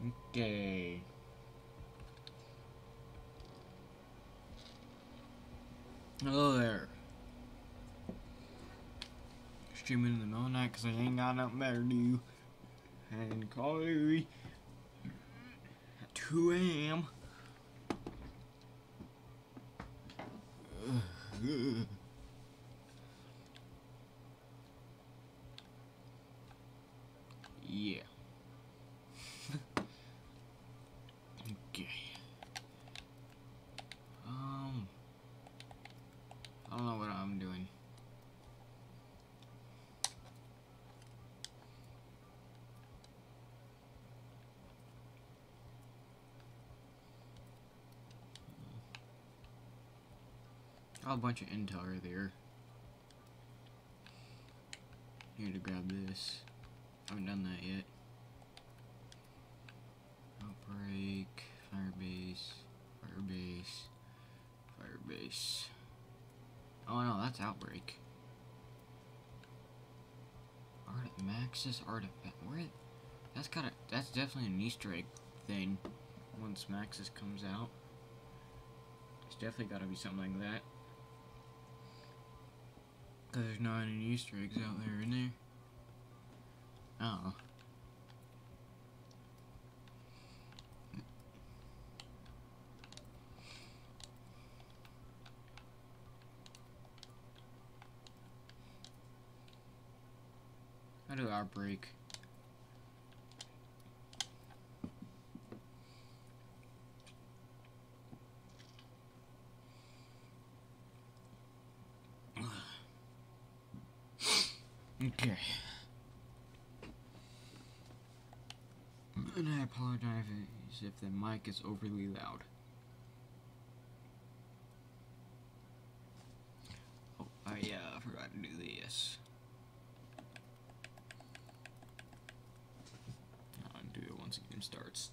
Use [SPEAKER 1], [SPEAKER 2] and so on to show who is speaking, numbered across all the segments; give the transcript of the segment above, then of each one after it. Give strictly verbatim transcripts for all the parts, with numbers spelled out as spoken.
[SPEAKER 1] Okay. Hello there. Streaming in the middle of the night because I ain't got nothing better to do. And Call of Duty at two A M Yeah. Okay. Um, I don't know what I'm doing. Oh, a bunch of intel right there. Need to grab this. Haven't done that yet. Outbreak, firebase, firebase, firebase. Oh no, that's outbreak. Art Maxis artifact. Where? That's gotta. That's definitely an Easter egg thing. Once Maxis comes out, it's definitely gotta be something like that. Cause there's not any Easter eggs out there, in there. Oh. I do outbreak. Okay. And I apologize if the mic is overly loud. Oh, I uh, forgot to do this. I'll do it once the game starts.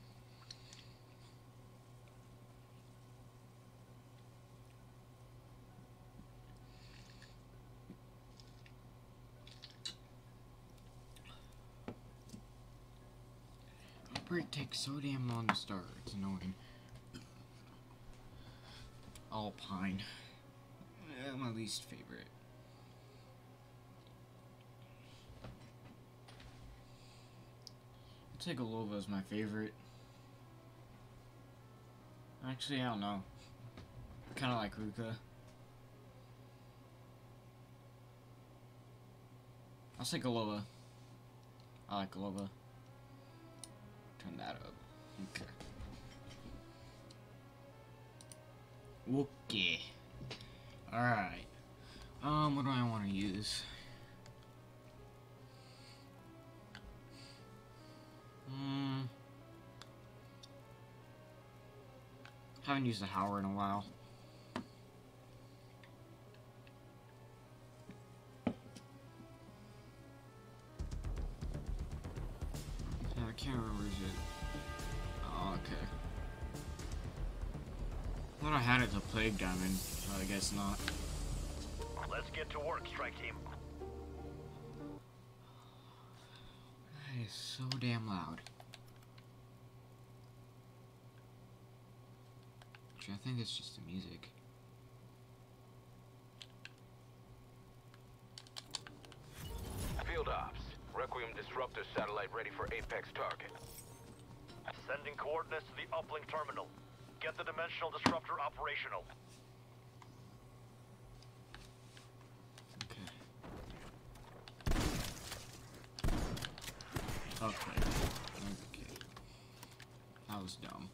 [SPEAKER 1] It takes so damn long to start. It's annoying. Alpine. Eh, my least favorite. Tigalova is my favorite. Actually, I don't know. Kind of like Ruka. I'll say Galova. I like Galova. Turn that up. Okay. Okay. Alright. Um, what do I want to use? Hmm. Haven't used the Howler in a while. I can't remember is it. Oh, okay. Thought I had it to Plague Diamond, but I guess not.
[SPEAKER 2] Let's get to work, strike team.
[SPEAKER 1] That is so damn loud. Actually, I think it's just the music.
[SPEAKER 3] Field ops. Requiem disruptor satellite ready for apex target.
[SPEAKER 2] Sending coordinates to the uplink terminal. Get the dimensional disruptor operational.
[SPEAKER 1] Okay. Okay. Okay. That was dumb.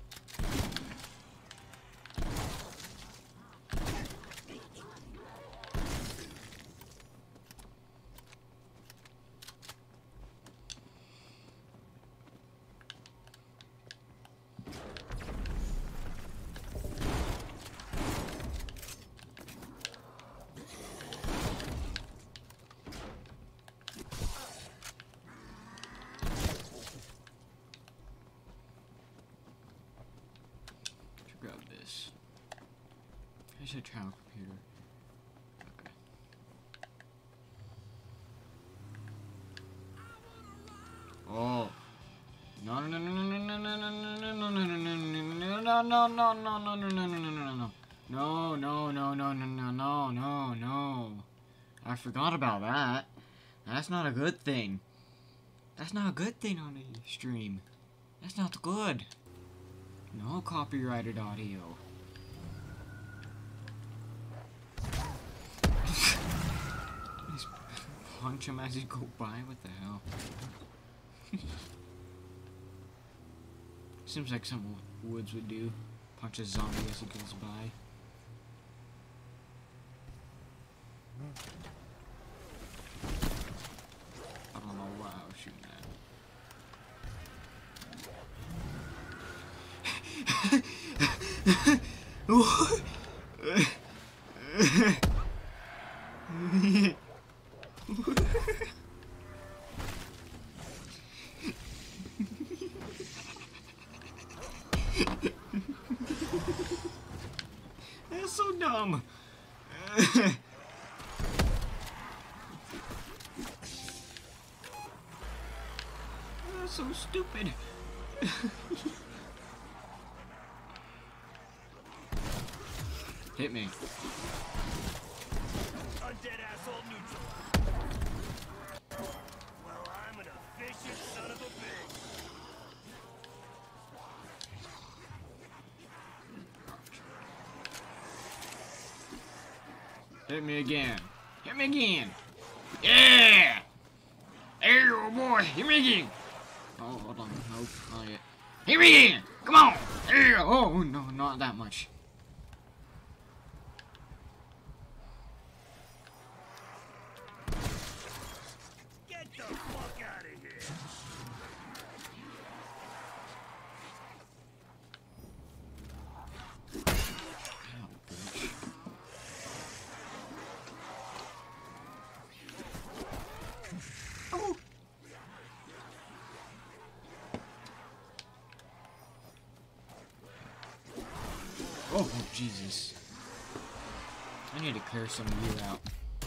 [SPEAKER 1] Grab this. I should try on computer. Okay. Oh. No, no, no, no, no, no, no, no, no, no, no, no, no, no, no. No, no, no, no, no, no, no, no, no. I forgot about that. That's not a good thing. That's not a good thing on the stream. That's not good. No copyrighted audio. Just punch him as he go by? What the hell? Seems like something Woods would do. Punch a zombie as he goes by. I don't know why I was shooting that. What? That's so dumb. That's so stupid. Hit me.
[SPEAKER 4] Undead asshole neutral. Well, I'm an efficient son of a bitch.
[SPEAKER 1] Hit me again. Hit me again. Yeah! There you go, boy. Hit me again. Oh, hold on. Nope, not yet. Hit me again. Come on. There you go. Oh, no, not that much.
[SPEAKER 4] Get the fuck out of here.
[SPEAKER 1] Oh, bitch. Oh. Oh, oh, Jesus. I need to clear some of you out.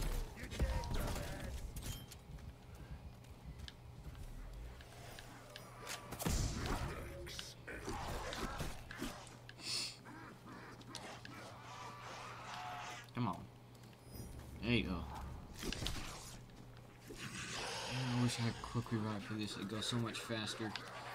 [SPEAKER 1] Come on. There you go. I wish I had quick revive for this. It'd go so much faster.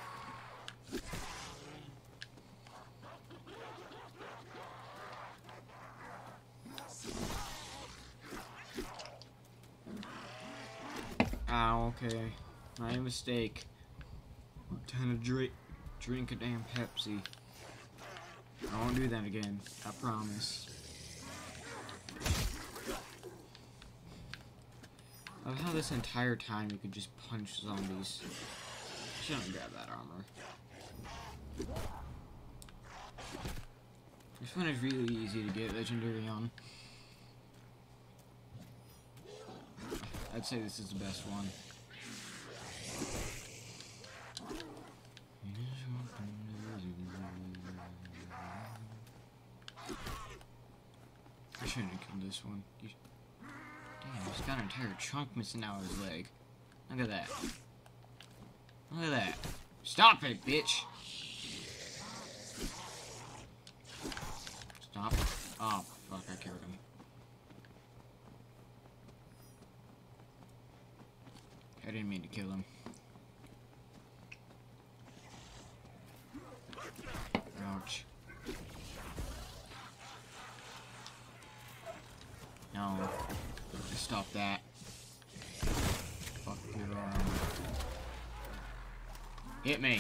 [SPEAKER 1] Ah, okay. My mistake. I'm trying to drink, drink a damn Pepsi. I won't do that again. I promise. I love how this entire time you could just punch zombies. Shouldn't grab that armor. This one is really easy to get legendary on. I'd say this is the best one. I shouldn't have killed this one. You Damn, he's got an entire chunk missing out of his leg. Look at that. Look at that. Stop it, bitch! Stop. Oh, fuck, I killed him. I didn't mean to kill him. Ouch. No. Stop that. Fuck your arm. Hit me.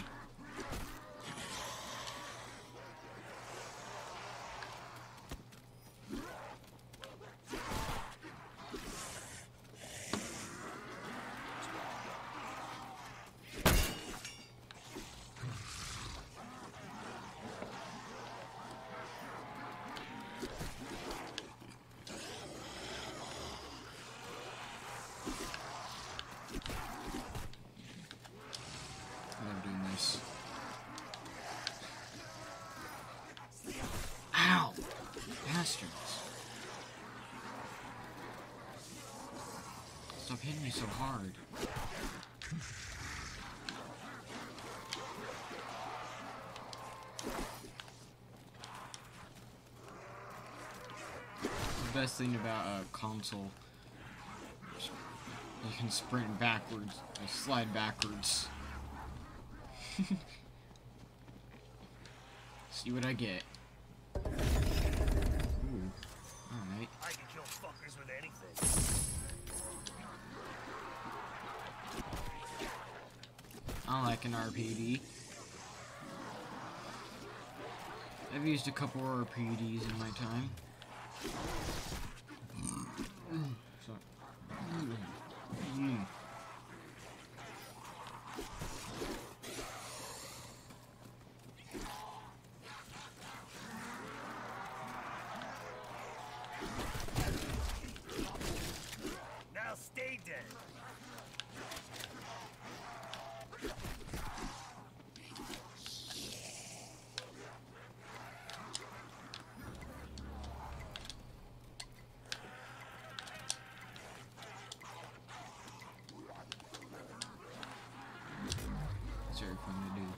[SPEAKER 1] I'm doing this. Ow! Bastards. Stop hitting me so hard. best thing about a console. You can sprint backwards, or slide backwards. See what I get. Ooh, alright.
[SPEAKER 4] I can kill fuckers with anything.
[SPEAKER 1] I like an R P D. I've used a couple R P Ds in my time. So, mm.
[SPEAKER 4] Now stay dead.
[SPEAKER 1] It's very fun to do.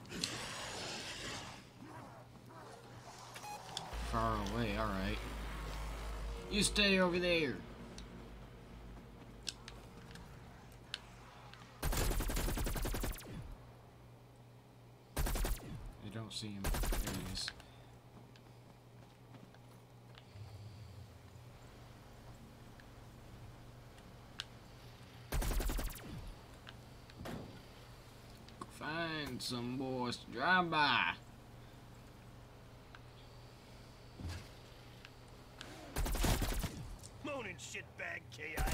[SPEAKER 1] Far away, alright. You stay over there. I don't see him. There he is. Find some boys to drive by.
[SPEAKER 4] Moaning shitbag K I A.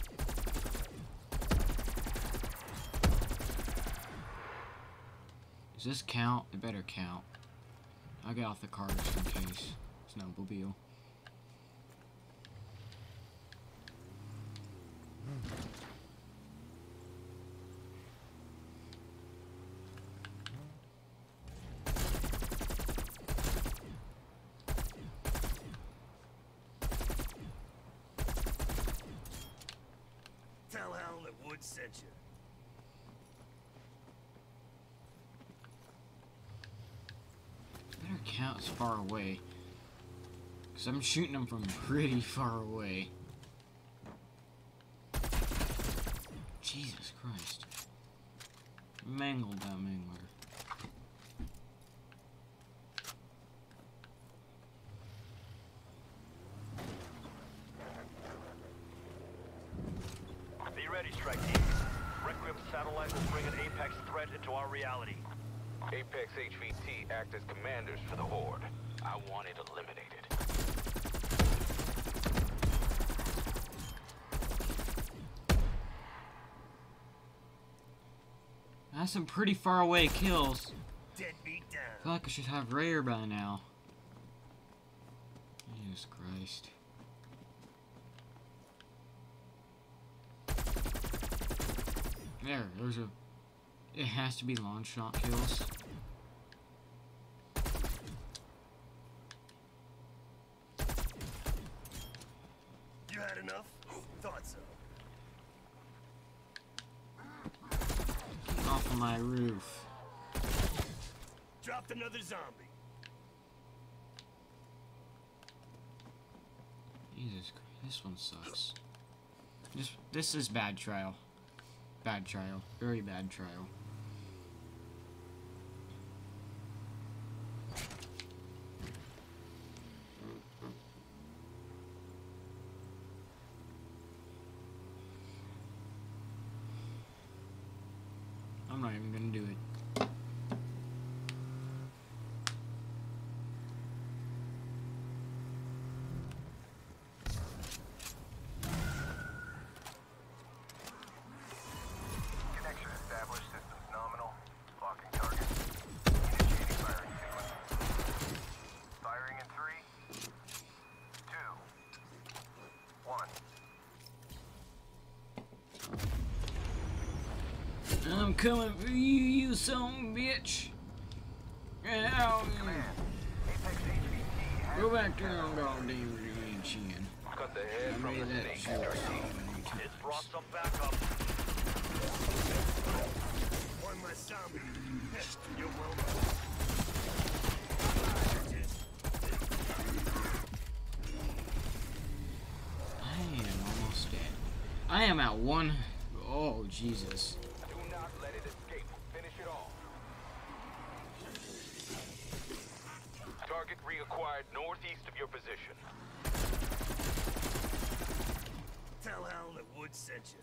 [SPEAKER 1] Does this count? It better count. I'll get off the car just in case. It's no big deal.
[SPEAKER 4] Tell Hal that Wood sent you.
[SPEAKER 1] Better count as far away. Because I'm shooting them from pretty far away. Jesus Christ. Mangled that mangler.
[SPEAKER 2] Be ready, strike team. Requiem satellite will bring an Apex threat into our reality.
[SPEAKER 3] Apex H V T act as commanders for the Horde. I want it eliminated.
[SPEAKER 1] That's some pretty far away kills.
[SPEAKER 4] Deadbeat
[SPEAKER 1] I
[SPEAKER 4] down.
[SPEAKER 1] feel like I should have rare by now. Jesus Christ. There, there's a... It has to be launch shot kills.
[SPEAKER 4] You had enough? Thought so.
[SPEAKER 1] Get off of my roof.
[SPEAKER 4] Dropped another zombie.
[SPEAKER 1] Jesus Christ, this one sucks. This, this is bad trial. Bad trial. Very bad trial. I'm not even gonna do it.
[SPEAKER 2] Connection established. Systems nominal. Locking target. Initiating firing sequence. Firing in three, two, one.
[SPEAKER 1] I'm coming for you, you son of a bitch. Ow.
[SPEAKER 2] Apex H V T has
[SPEAKER 1] Go back to your own goddamn dimension.
[SPEAKER 3] Cut the head
[SPEAKER 1] I
[SPEAKER 3] from
[SPEAKER 1] made
[SPEAKER 3] the
[SPEAKER 1] that
[SPEAKER 3] snake.
[SPEAKER 1] shit so many times.
[SPEAKER 2] It's brought some backup.
[SPEAKER 4] One less zombie. You're welcome.
[SPEAKER 1] I am at one. Oh, Jesus.
[SPEAKER 3] Do not let it escape. Finish it off. Target reacquired northeast of your position.
[SPEAKER 4] Tell Hal that Wood sent you.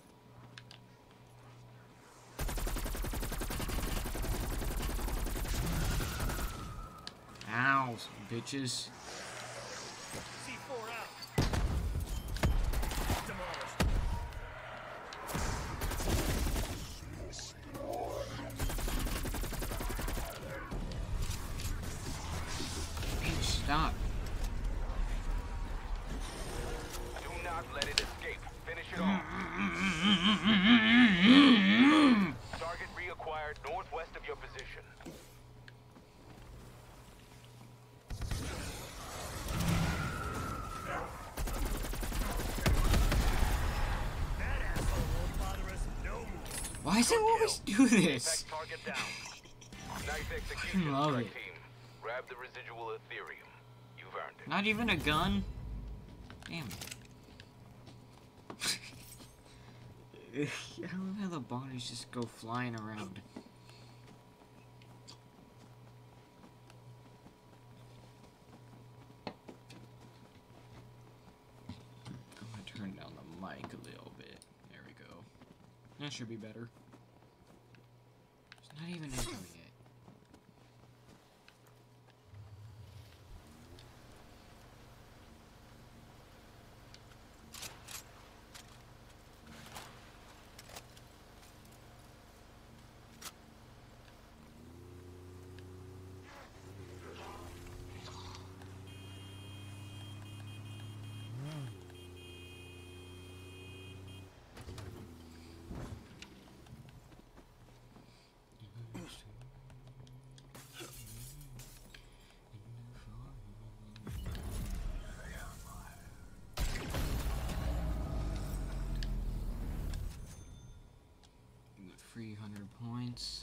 [SPEAKER 1] Ow, bitches.
[SPEAKER 4] C four out. Demolished.
[SPEAKER 1] Bitch, stop.
[SPEAKER 3] Do not let it escape. Finish it off. Target reacquired northwest of your position.
[SPEAKER 4] That asshole won't bother us no more.
[SPEAKER 1] Why does it always do this?
[SPEAKER 3] Apex target down. Nice execution,
[SPEAKER 1] Love
[SPEAKER 3] strike
[SPEAKER 1] it.
[SPEAKER 3] team. Grab the residual Ethereum. You've earned it.
[SPEAKER 1] Not even a gun? Damn it. I love how the bodies just go flying around. I'm gonna turn down the mic a little bit. There we go. That should be better. It's not even intro yet. three hundred points.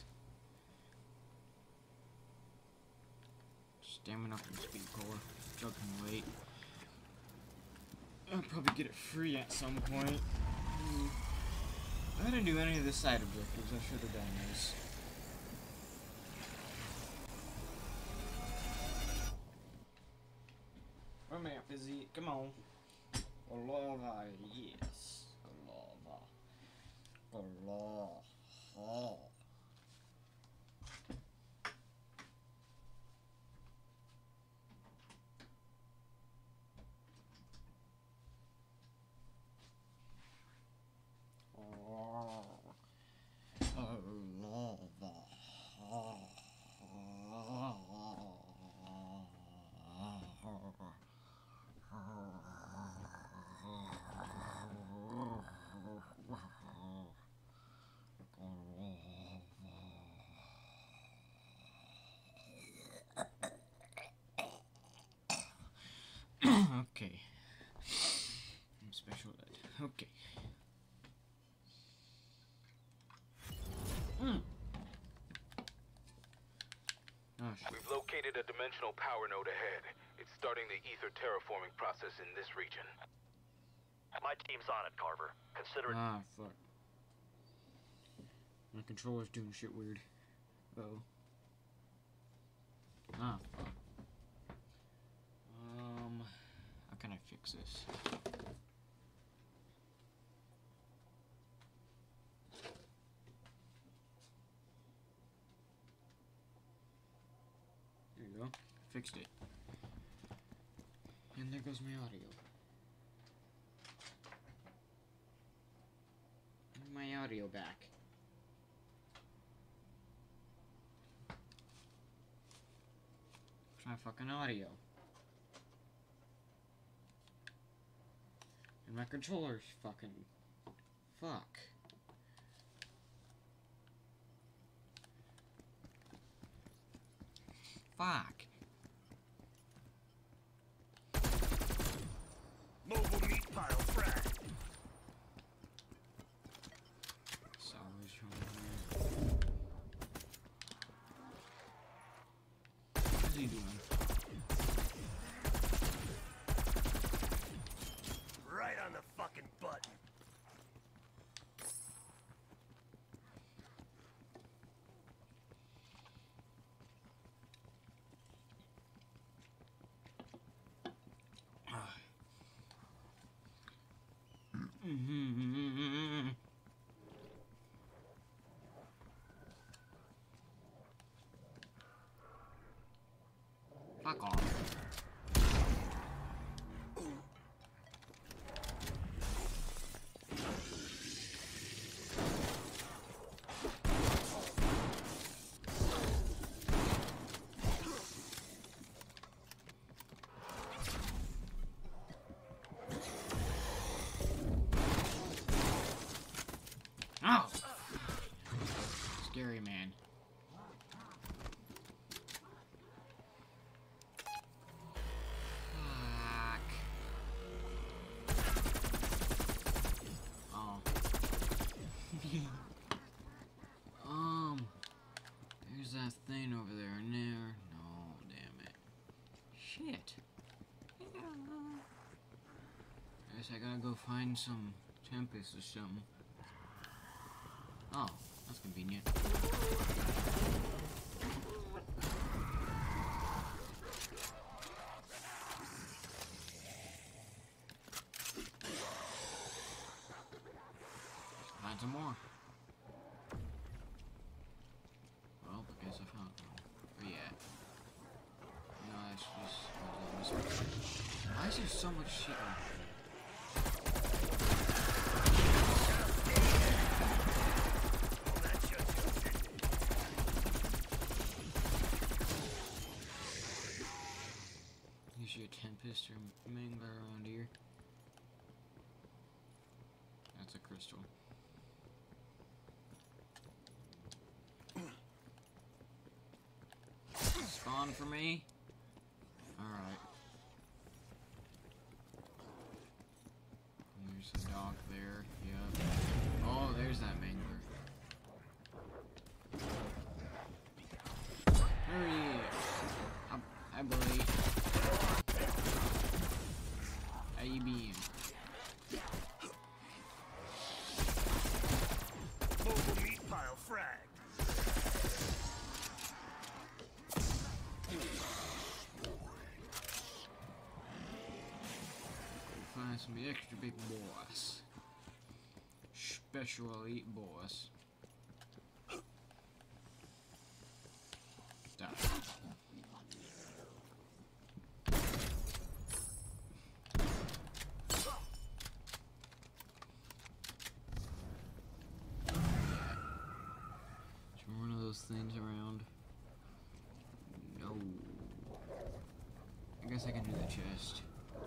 [SPEAKER 1] Stamina from speed core. Jumping weight. I'll probably get it free at some point. Hmm. I didn't do any of the side objectives. I should have done this. What map is it? Come on. Lava, yes. Lava. Lava. Oh. Okay. I'm special ed. Okay. Mm. Oh, shit.
[SPEAKER 3] We've located a dimensional power node ahead. It's starting the ether terraforming process in this region.
[SPEAKER 2] My team's on it, Carver. Consider it.
[SPEAKER 1] Ah, fuck. My controller's doing shit weird. Uh oh. Ah, fuck. Um, how can I fix this? There you go. Fixed it. And there goes my audio. And my audio back. Where's my fucking audio? And my controller's fucking... Fuck. Fuck.
[SPEAKER 4] Mobile meat pile fragged.
[SPEAKER 1] Salvage from here. What's he doing?
[SPEAKER 4] Right on the fucking button.
[SPEAKER 1] Fuck off. Oh! Scary man. Fuck. Oh. um. There's that thing over there and there. No, damn it. Shit. I guess I gotta go find some Tempest or something. Oh, that's convenient. Find some more. Well, I guess I found one. Where you at? No, that's just... Why is there so much shit on here? Usually a Tempest or Mangler around here. That's a crystal. Spawn for me? Alright. There's a dock there. Yep. Oh, there's that Mangler. Hurry! I, I believe. How you been?
[SPEAKER 4] Mobile meat pile fragged.
[SPEAKER 1] Find some extra big boys. Special elite boys. Stop. One of those things around. No. I guess I can do the chest.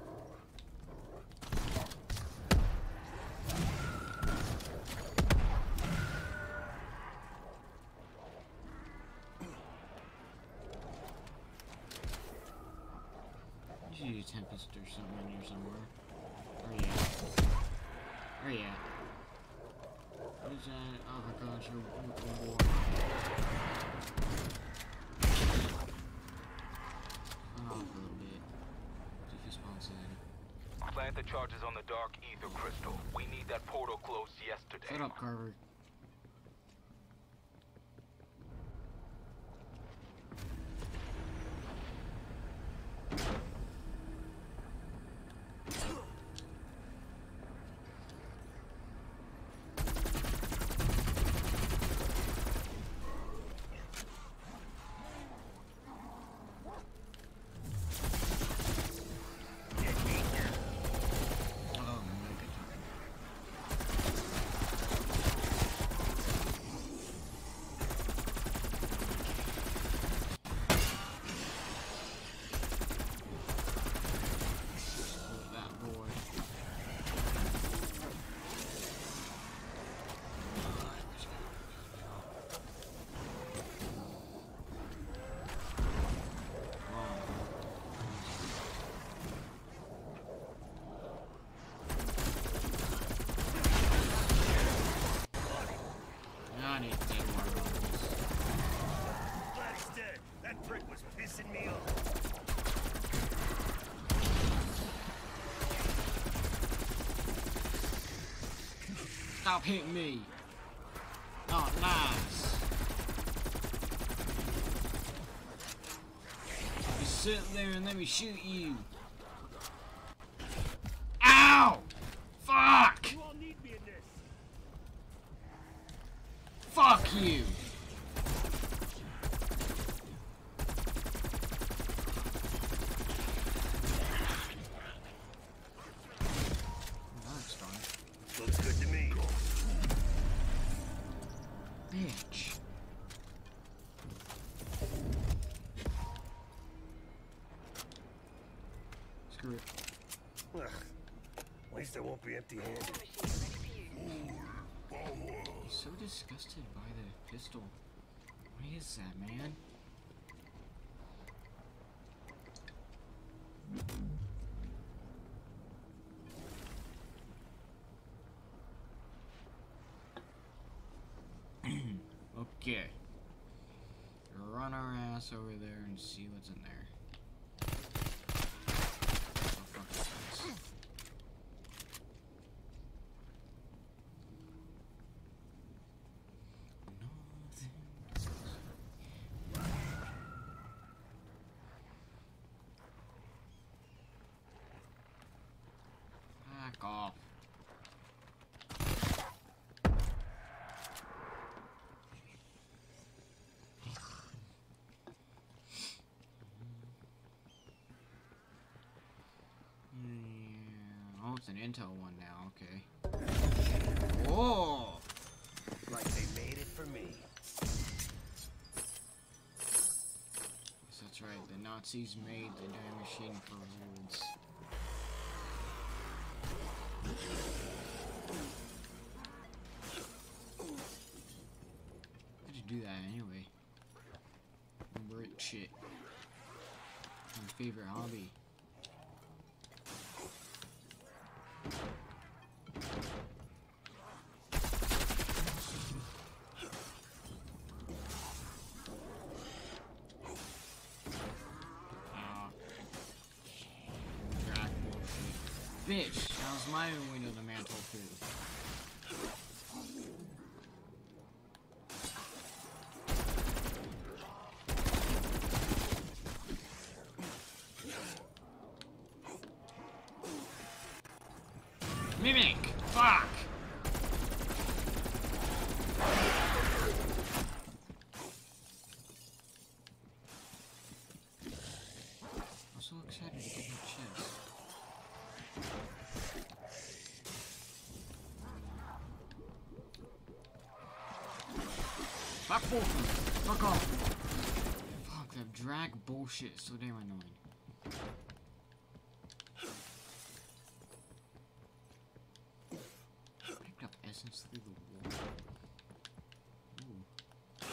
[SPEAKER 1] Usually a Tempest or something in here somewhere. Where you at? Where you at? What is that? Agriculture war. Run off a little bit. See if he spawns in.
[SPEAKER 3] Plant the charges on the dark ether crystal. We need that portal closed yesterday.
[SPEAKER 1] Shut up, Carver. I need to take more rounds.
[SPEAKER 4] Glad he's dead. That prick was pissing me off.
[SPEAKER 1] Stop hitting me. Oh, nice. You sit there and let me shoot you. Ow! Fuck!
[SPEAKER 4] You all need me in this.
[SPEAKER 1] Fuck you!
[SPEAKER 4] I won't be empty-handed.
[SPEAKER 1] He's so disgusted by the pistol. What is that, man? Okay. Run our ass over there and see what's in there. Oh, fuck this place. Back off. Yeah. Oh, it's an intel one now, okay. Whoa!
[SPEAKER 4] Like they made it for me.
[SPEAKER 1] Yes, that's right, the Nazis made the damn machine for rewards. How'd you do that anyway? Brick shit. My favorite hobby. Ah. Drag bullshit. Bitch, that was my window to mantle through. Mimic! Fuck! I'm so excited to get my chest. Fuck both of them! Fuck off! Fuck, that drag bullshit is so damn annoying. Picked up essence through the wall. Ooh.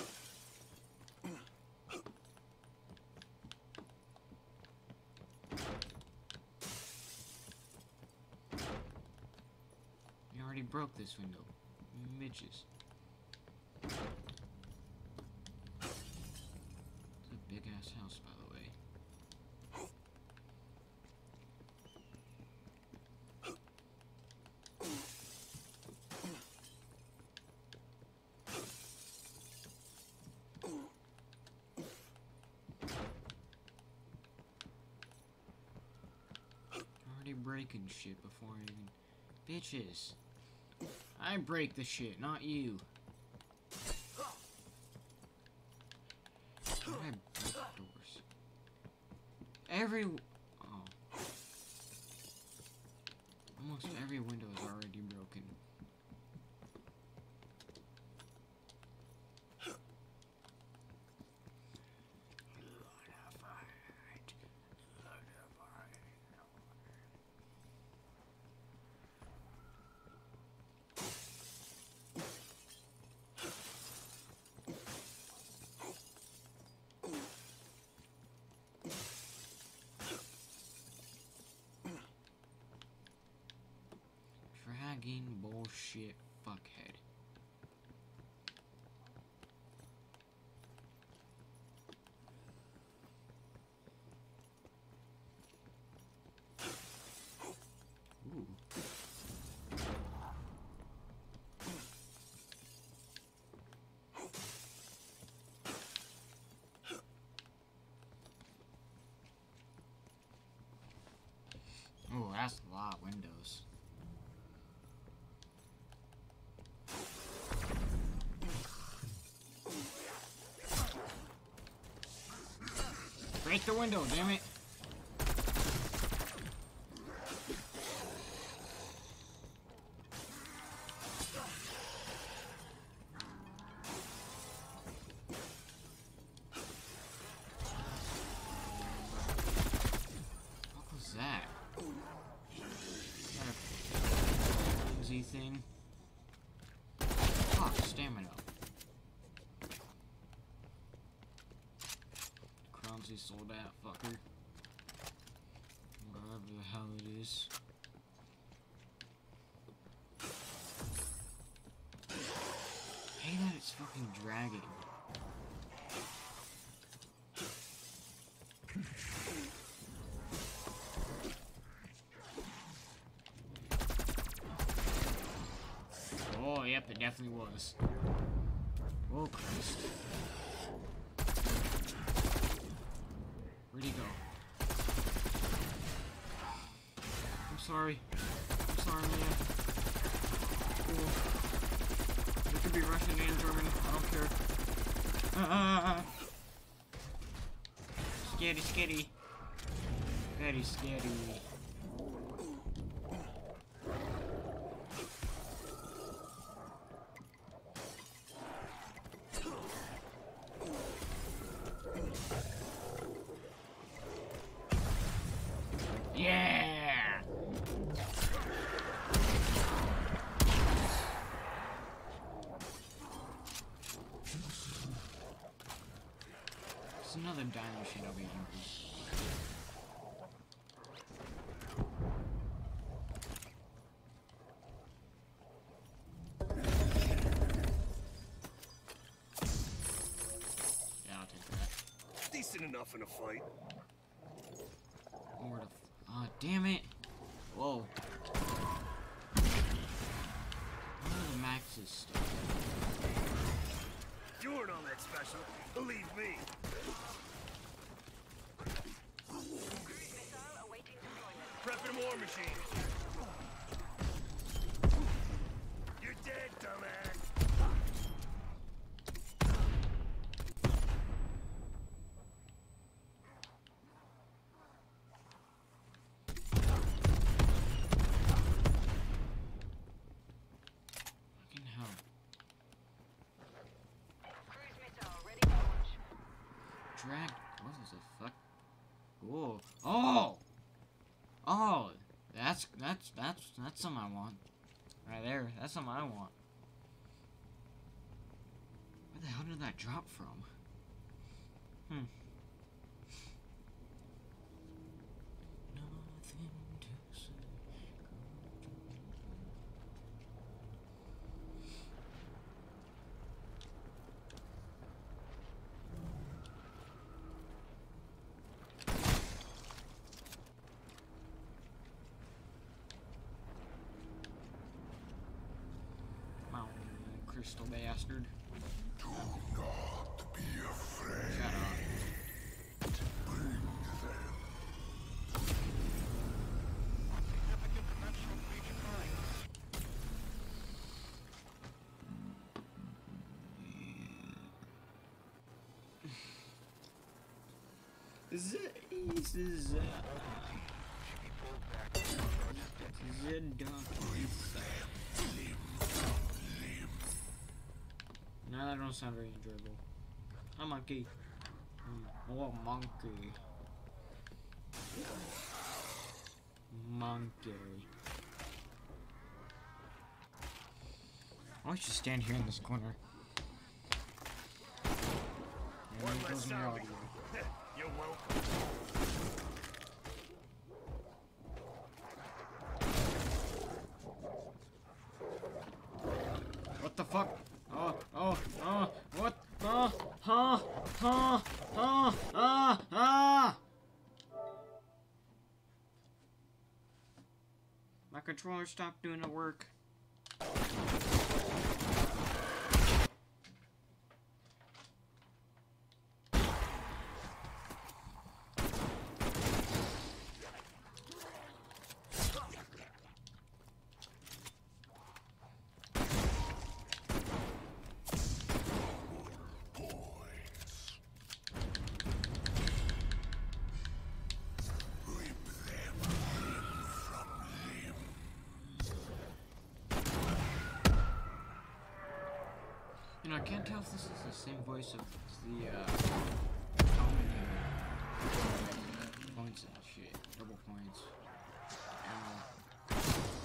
[SPEAKER 1] You already broke this window. You bitches. It's a big ass house, by the way. Already breaking shit before I even... Bitches. I break the shit, not you. How did I break doors? Every... Oh. Almost every window is already broken. Dragging bullshit fuckhead. Ooh. Ooh, that's a lot of windows. Break the window, damn it. What was that? Is that a obviously sold that fucker. Whatever the hell it is. I hate that it's fucking dragging. Oh, yep, it definitely was. Oh, Christ. Where'd he go? I'm sorry. I'm sorry, man. Cool. They could be Russian and German. I don't care. Ah! Scary, scary. Very scary. Yeah! There's another diamond machine over here. Yeah, I'll take that.
[SPEAKER 4] Decent enough in a fight.
[SPEAKER 1] More to. Ah, damn it! Whoa. What are the maxes stuff?
[SPEAKER 4] You weren't all that special. Believe me. Prepping a war machine. You're dead, dumbass.
[SPEAKER 1] Fucking hell.
[SPEAKER 5] Cruise missile ready to launch.
[SPEAKER 1] Drag. What is the fuck? Whoa. Oh! Oh! That's, that's, that's, that's something I want. Right there. That's something I want. Where the hell did that drop from? Hmm. Nothing to say. Wow, crystal bastard.
[SPEAKER 6] Do not be afraid.
[SPEAKER 1] Shut up.
[SPEAKER 6] Bring them.
[SPEAKER 1] Z is Z. Z No, that don't sound very enjoyable. A monkey. Mm. Oh, monkey. Monkey. I should stand here in this corner. Yeah,
[SPEAKER 4] One
[SPEAKER 1] there
[SPEAKER 4] less
[SPEAKER 1] goes my
[SPEAKER 4] zombie.
[SPEAKER 1] audio.
[SPEAKER 4] You're welcome.
[SPEAKER 1] What the fuck? Oh, oh, oh, what? Oh, huh, huh, huh, ah, ah! My controller stopped doing the work. You know, I can't tell if this is the same voice of the, uh, points and shit. Double points. Ammo.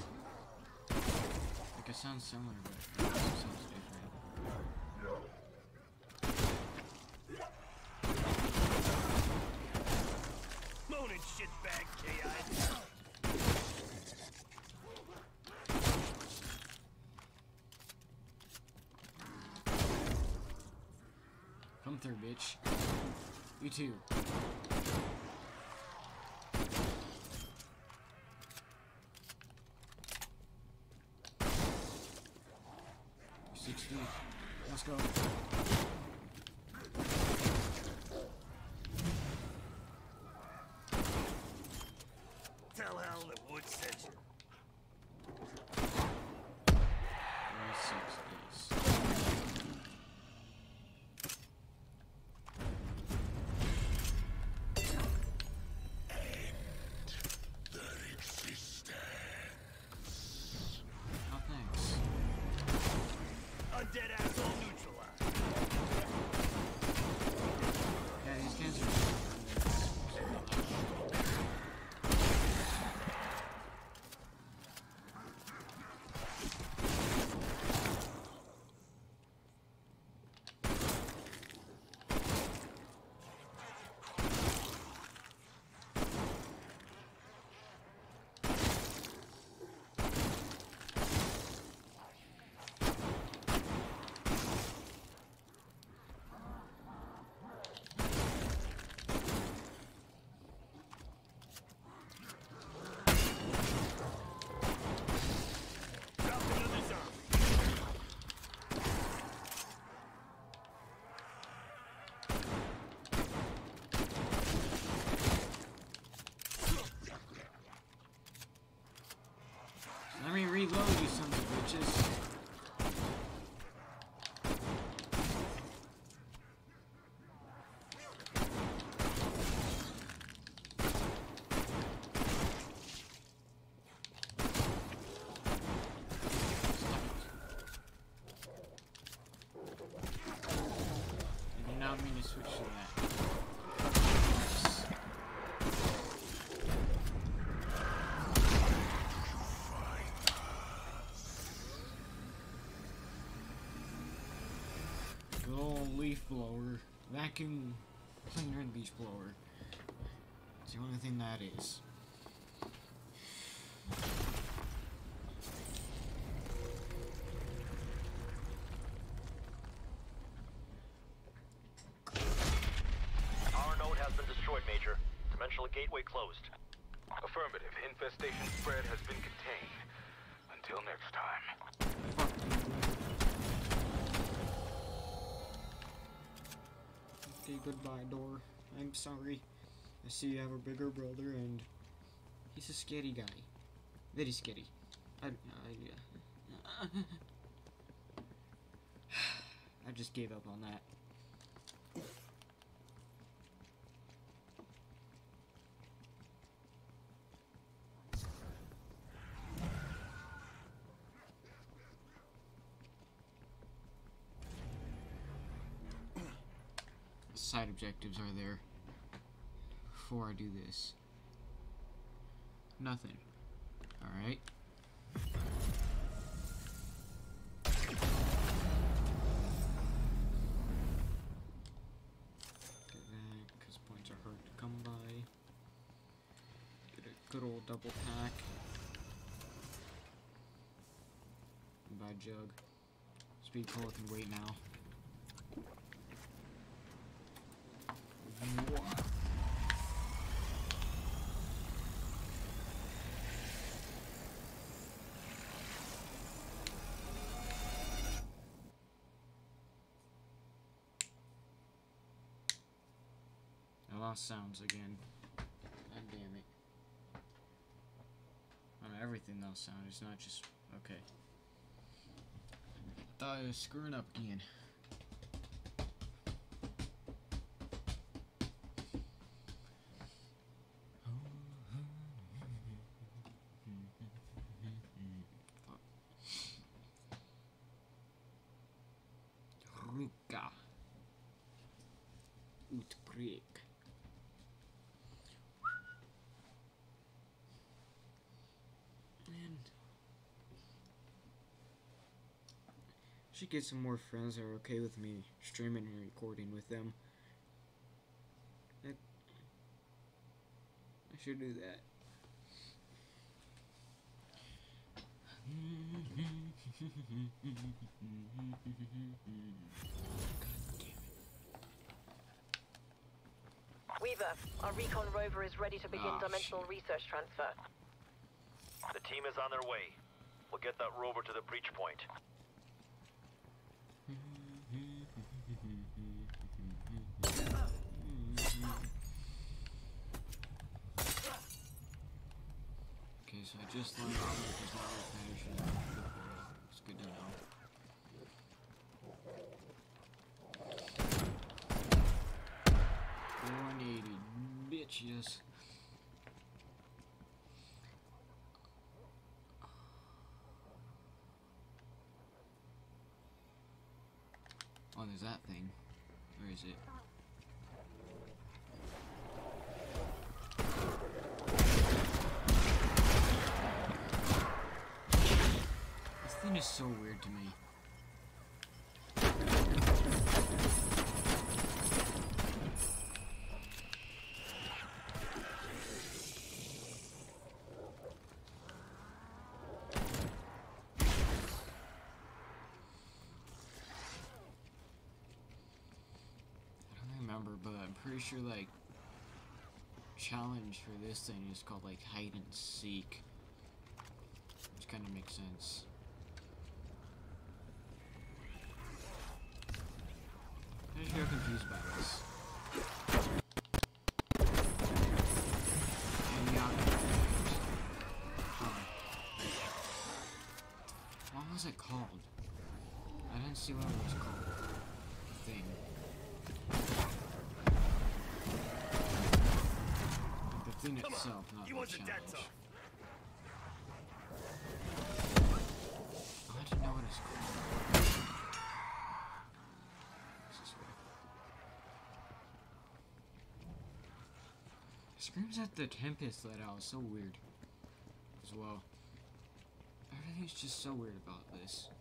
[SPEAKER 1] Like, it sounds similar, but it also sounds different. bitch. You too. sixty. Let's go.
[SPEAKER 4] Tell Hal that Wood sent you. Dead asshole neutralized.
[SPEAKER 1] Yeah, these cans are... Let me reload, you sons of bitches. I did not mean to switch to that. Good old leaf blower, vacuum cleaner and leaf blower. It's the only thing that is.
[SPEAKER 2] Our node has been destroyed, Major. Dimensional gateway closed.
[SPEAKER 3] Affirmative. Infestation spread has been contained. Until next time.
[SPEAKER 1] Fuck. Okay, goodbye, door. I'm sorry. I see you have a bigger brother, and he's a scary guy. Very scary. I, I, uh, I just gave up on that. Side objectives are there before I do this? Nothing. Alright. Do that, because points are hard to come by. Get a good old double pack. Bye, Jug. Speed Cola can wait now. I lost sounds again. God damn it. I mean, everything lost sound. It's not just... Okay. I thought I was screwing up again. Ruka. Utkrek. And should get some more friends that are okay with me streaming and recording with them. I, I should do that. God damn it.
[SPEAKER 5] Weaver, our recon rover is ready to begin
[SPEAKER 1] Oh,
[SPEAKER 5] dimensional
[SPEAKER 1] shit.
[SPEAKER 5] research transfer.
[SPEAKER 2] The team is on their way. We'll get that rover to the breach point.
[SPEAKER 1] Okay, so I just learned all of this not repairs. It's good to know. one eighty bitches. Oh, there's that thing. Where is it? This thing is so weird to me. But I'm pretty sure like challenge for this thing is called like hide and seek, which kind of makes sense. I'm just real confused by this. And yeah, oh. What was it called? I didn't see what it was called. Thing. The thing itself, not
[SPEAKER 4] He
[SPEAKER 1] the
[SPEAKER 4] wasn't that
[SPEAKER 1] challenge.
[SPEAKER 4] tough.
[SPEAKER 1] Oh, I didn't know what it's called. This is weird. Screams at the Tempest let out. So weird. As well. Everything's just so weird about this.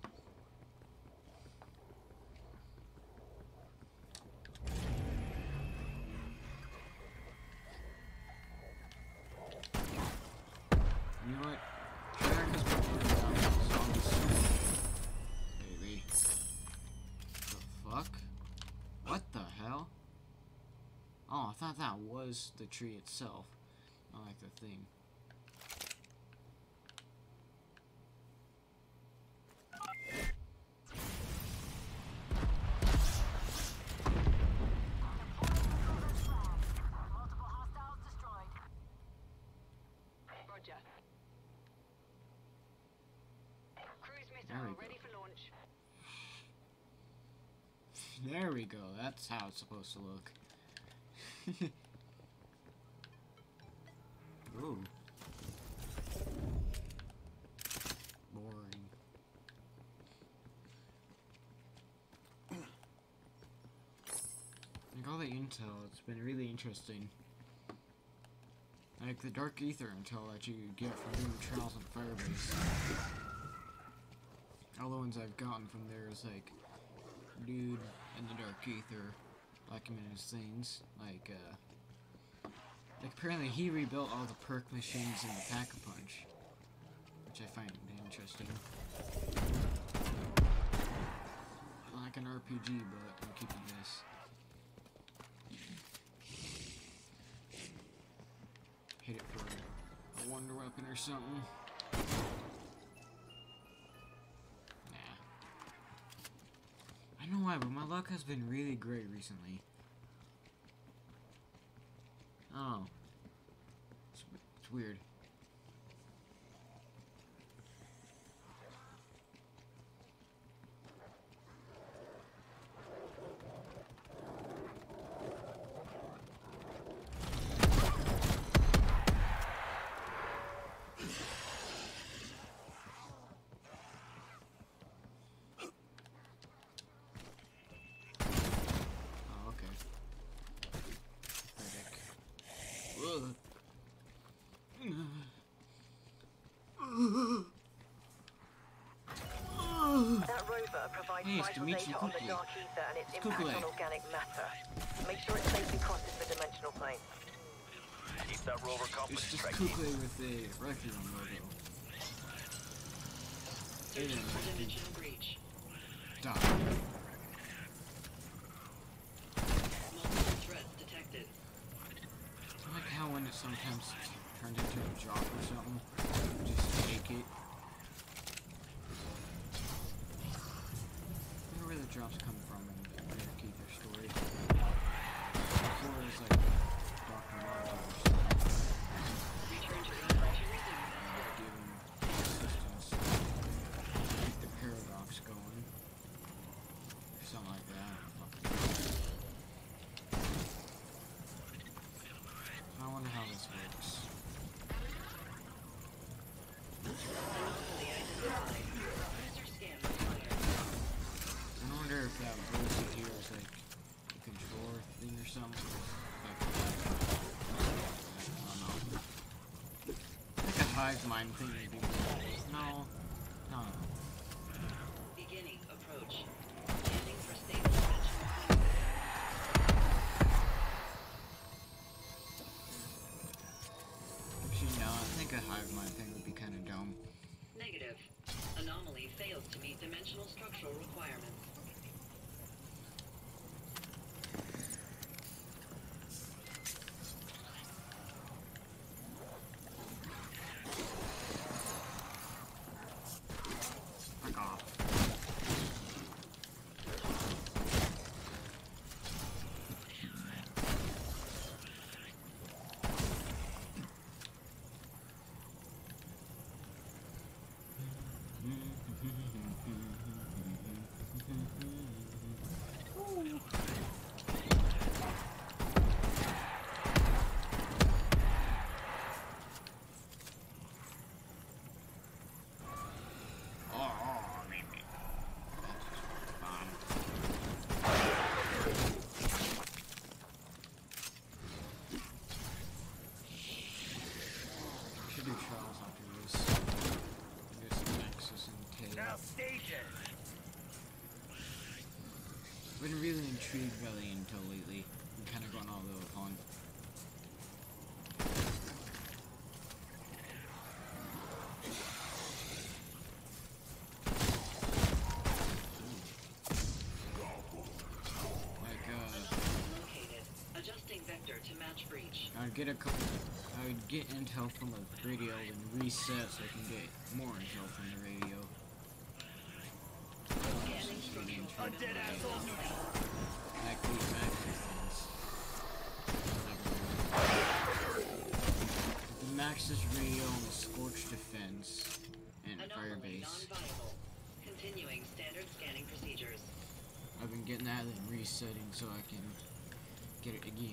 [SPEAKER 1] You know what? America's been working out the zombies. Baby. The fuck? What the hell? Oh, I thought that was the tree itself. Not like the thing.
[SPEAKER 5] Roger. Cruise
[SPEAKER 1] There
[SPEAKER 5] missile
[SPEAKER 1] we go.
[SPEAKER 5] ready for launch.
[SPEAKER 1] There we go. That's how it's supposed to look. Ooh. Boring. Like all the intel, it's been really interesting. Like the dark ether intel that you get from doing trials on Firebase. All the ones I've gotten from there is like, dude in the dark ether documented things like, uh, like apparently he rebuilt all the perk machines in the Pack-a-Punch, which I find interesting. Like an R P G, but I'm keeping this. Hit it for a wonder weapon or something. Nah. I don't know why, but my luck has been really great recently. Oh. It's, it's weird. Oh, okay. Pathetic. Ugh.
[SPEAKER 5] That rover provides
[SPEAKER 1] Hey, it's
[SPEAKER 5] vital
[SPEAKER 1] Dimitri
[SPEAKER 5] data on the
[SPEAKER 1] Kukli.
[SPEAKER 5] dark ether and its
[SPEAKER 1] It's
[SPEAKER 5] impact
[SPEAKER 1] Kukli.
[SPEAKER 5] on organic matter. Make sure it safely crosses the dimensional plane.
[SPEAKER 2] Keep that rover company
[SPEAKER 1] It's just
[SPEAKER 2] strike.
[SPEAKER 1] Kukli with the Requiem logo.
[SPEAKER 7] Searching for dimensional breach.
[SPEAKER 1] Die.
[SPEAKER 7] Multiple threats detected.
[SPEAKER 1] sometimes turns into a job or something. Just take it. I wonder where the drops come from in the Keither story. Before it was like Doctor Marvel or something.
[SPEAKER 7] Return to infantry resume.
[SPEAKER 1] Give him assistance. Keep the paradox going. Or something like that. I wonder how this works.
[SPEAKER 7] Anomaly identified. User scan required.
[SPEAKER 1] I wonder if that voice here is like a controller thing or something. Like, I don't know. Like a hive mind thing would be. No. No.
[SPEAKER 7] Beginning approach. Scanning for stable dimensional.
[SPEAKER 1] Actually, no. I think a hive mind thing would be kind of dumb.
[SPEAKER 7] Negative. Anomaly fails to meet dimensional structural requirements.
[SPEAKER 1] Fuck off. Oh, maybe. Um, should do trials after this. There's some Nexus and Tail.
[SPEAKER 4] Now stage it.
[SPEAKER 1] Been really intrigued by the intel lately. I'm kind of going all the way upon. Like, uh,
[SPEAKER 7] Located. Adjusting vector to match breach.
[SPEAKER 1] I'd get a couple. I would get intel from a radio and reset so I can get more intel from the radio.
[SPEAKER 7] Scanning structural
[SPEAKER 4] A dead asshole neutral.
[SPEAKER 1] Like these Maxis things. The Maxis radio and the Scorch Defense and
[SPEAKER 7] Anomaly
[SPEAKER 1] Firebase.
[SPEAKER 7] non-viable. Continuing standard scanning procedures.
[SPEAKER 1] I've been getting that and resetting so I can get it again.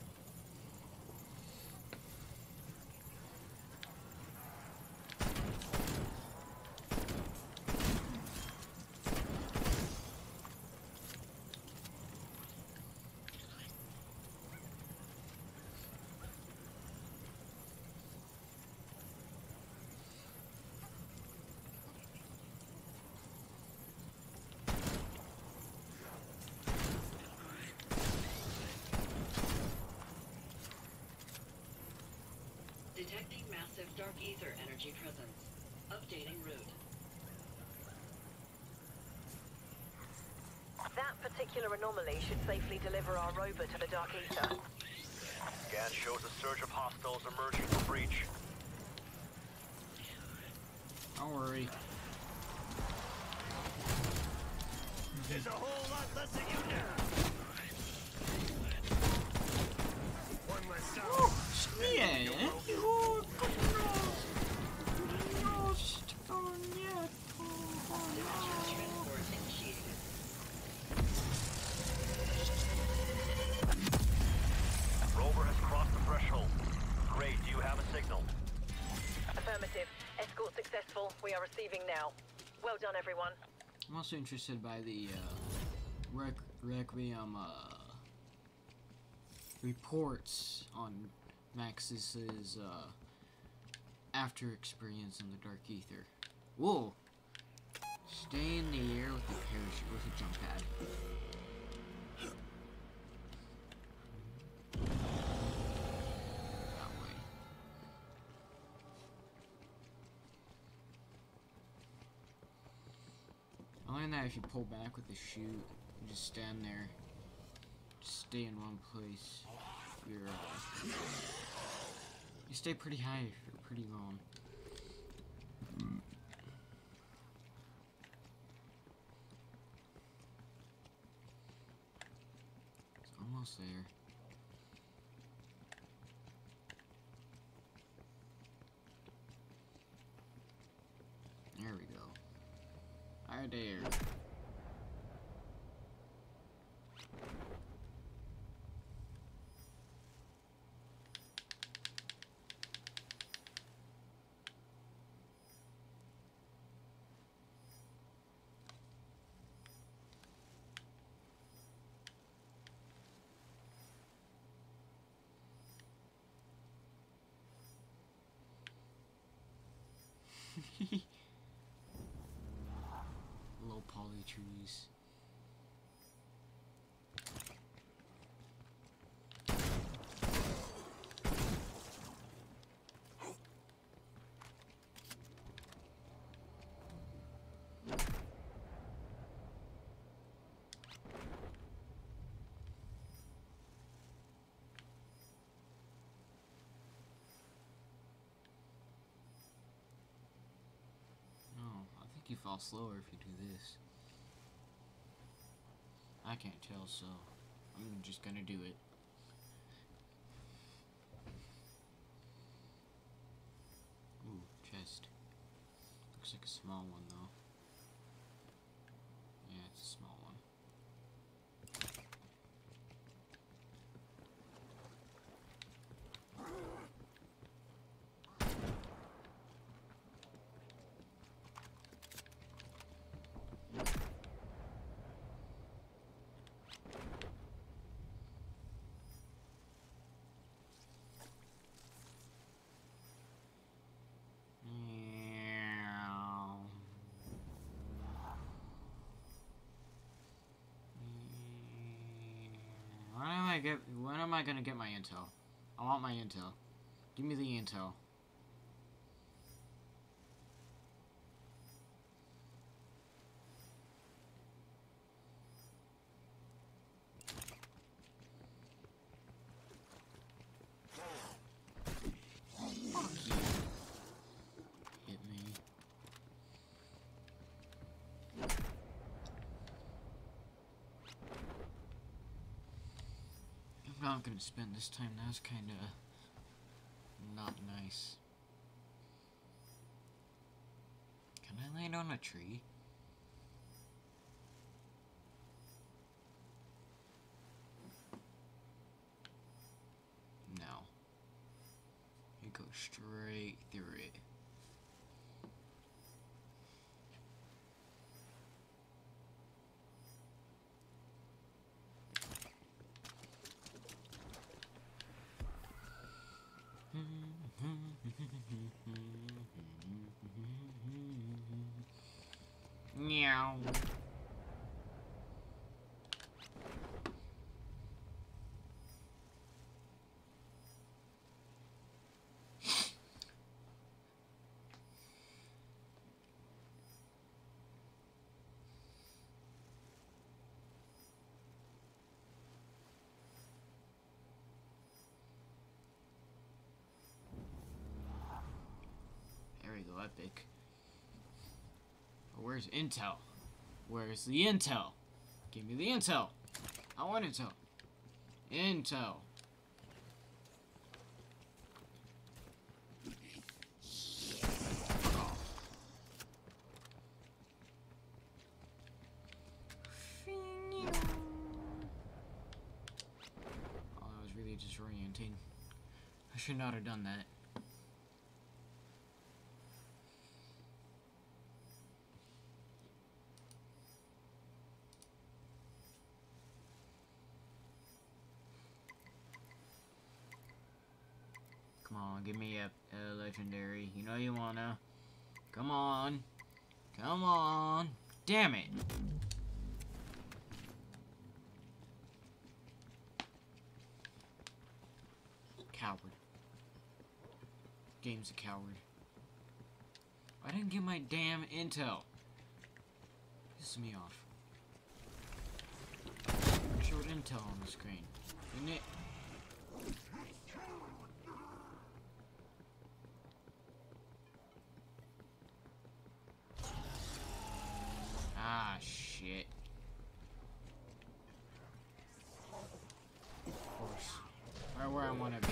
[SPEAKER 7] Detecting massive dark ether energy presence. Updating route.
[SPEAKER 5] That particular anomaly should safely deliver our rover to the dark ether.
[SPEAKER 2] Scan shows a surge of hostiles emerging from breach.
[SPEAKER 1] Don't worry.
[SPEAKER 4] There's a whole lot less of you now. One less sound.
[SPEAKER 1] Yeah.
[SPEAKER 7] Transport initiated.
[SPEAKER 2] Rover has crossed the threshold. Great, do you have a signal?
[SPEAKER 5] Affirmative. Escort successful. We are receiving now. Well done, everyone.
[SPEAKER 1] I'm also interested by the uh, Req Requiem uh, reports on Maxis's uh, after experience in the Dark Ether. Whoa! Stay in the air with a parachute, with a jump pad. That way. I learned that if you pull back with the chute, you just stand there, just stay in one place. You're uh, You stay pretty high for pretty long. It's almost there. There we go. Right there. Low poly trees. You fall slower if you do this. I can't tell, so I'm just gonna do it. Ooh, chest. Looks like a small one though. Yeah, it's a small one. When am I get? When am I gonna get my intel? I want my intel. Give me the intel. Fuck you. Hit me. I'm not gonna spend this time. That's kinda not nice. Can I land on a tree? No. You go straight through it. Meow. There we go, epic. Where's intel? Where's the intel? Give me the intel. I want intel. Intel. Oh, that was really disorienting. I should not have done that. Come on, give me a, a legendary. You know you wanna. Come on. Come on. Damn it. Coward. Game's a coward. I didn't get my damn intel. Pisses me off. Showed intel on the screen. Didn't it? right where I want to be.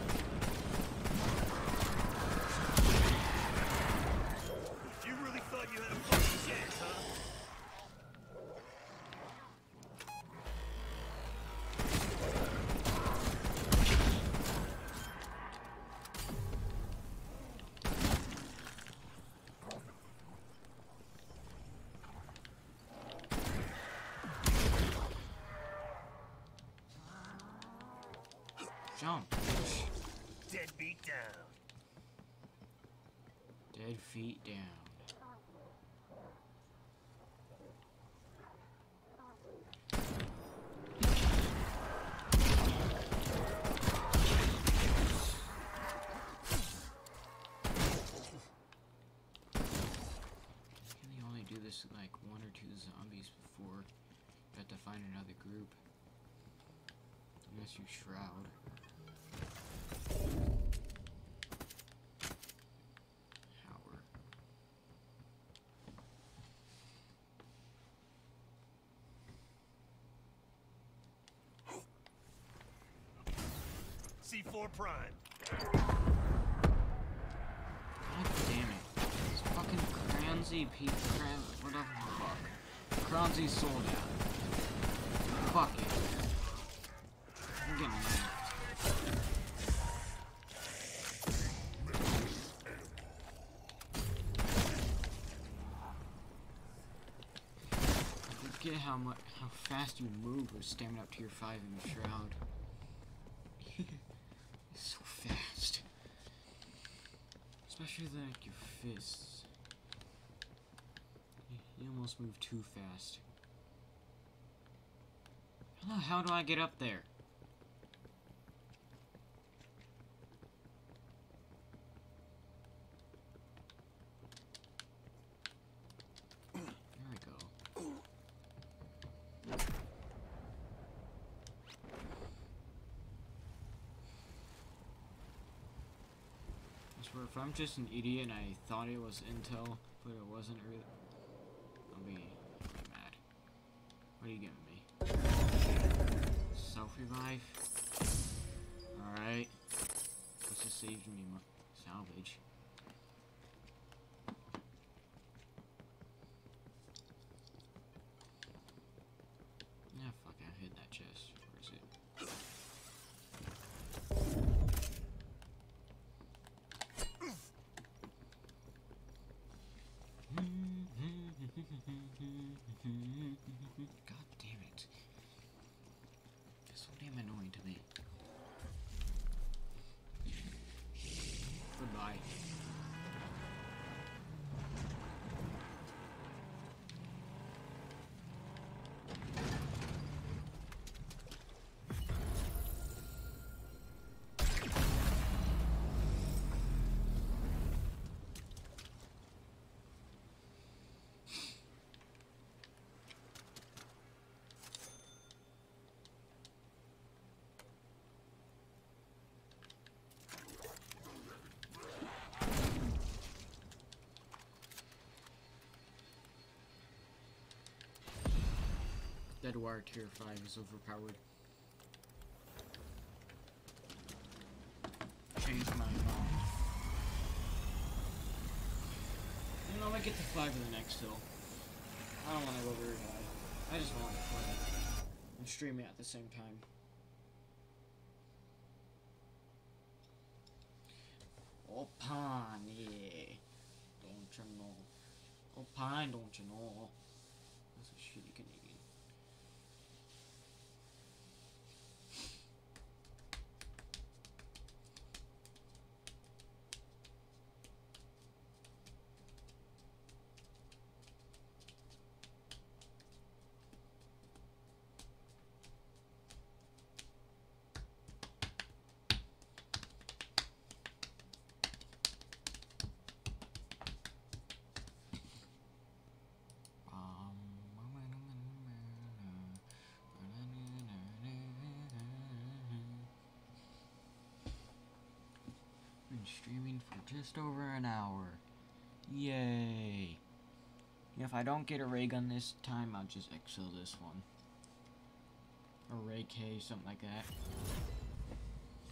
[SPEAKER 4] You really thought you had a fucking chance, huh?
[SPEAKER 1] Jump.
[SPEAKER 4] Dead beat down.
[SPEAKER 1] Dead feet down. Can they only do this with like one or two zombies before you have to find another group? Unless you shroud. Howard.
[SPEAKER 4] C four Prime.
[SPEAKER 1] God damn it. This fucking Cranzy Pete Cran whatever the fuck. Cranzy sold out. Fuck it. I'm getting mad. Forget how much how fast you move with stamina up to your five in the shroud. It's so fast. Especially like your fists. You, you almost move too fast. How the hell do I get up there? There we go. I swear, if I'm just an idiot and I thought it was intel, but it wasn't really, I'll be, I'll be mad. What are you giving me? Self-revive? Alright. This just saved me mo- salvage. Yeah, fuck, I hit that chest. Where is it? God damn it. It's so damn annoying to me. Goodbye. Dead Wire Tier five is overpowered. Change my mind. You know, I might get to five in the next hill. I don't want to go very high. I just want to play it and stream it at the same time. Oh, pine, yeah. Don't you know? Oh, pine, don't you know? That's a shitty Canadian. Been streaming for just over an hour. Yay. If I don't get a ray gun this time, I'll just exile this one. Or ray K, something like that.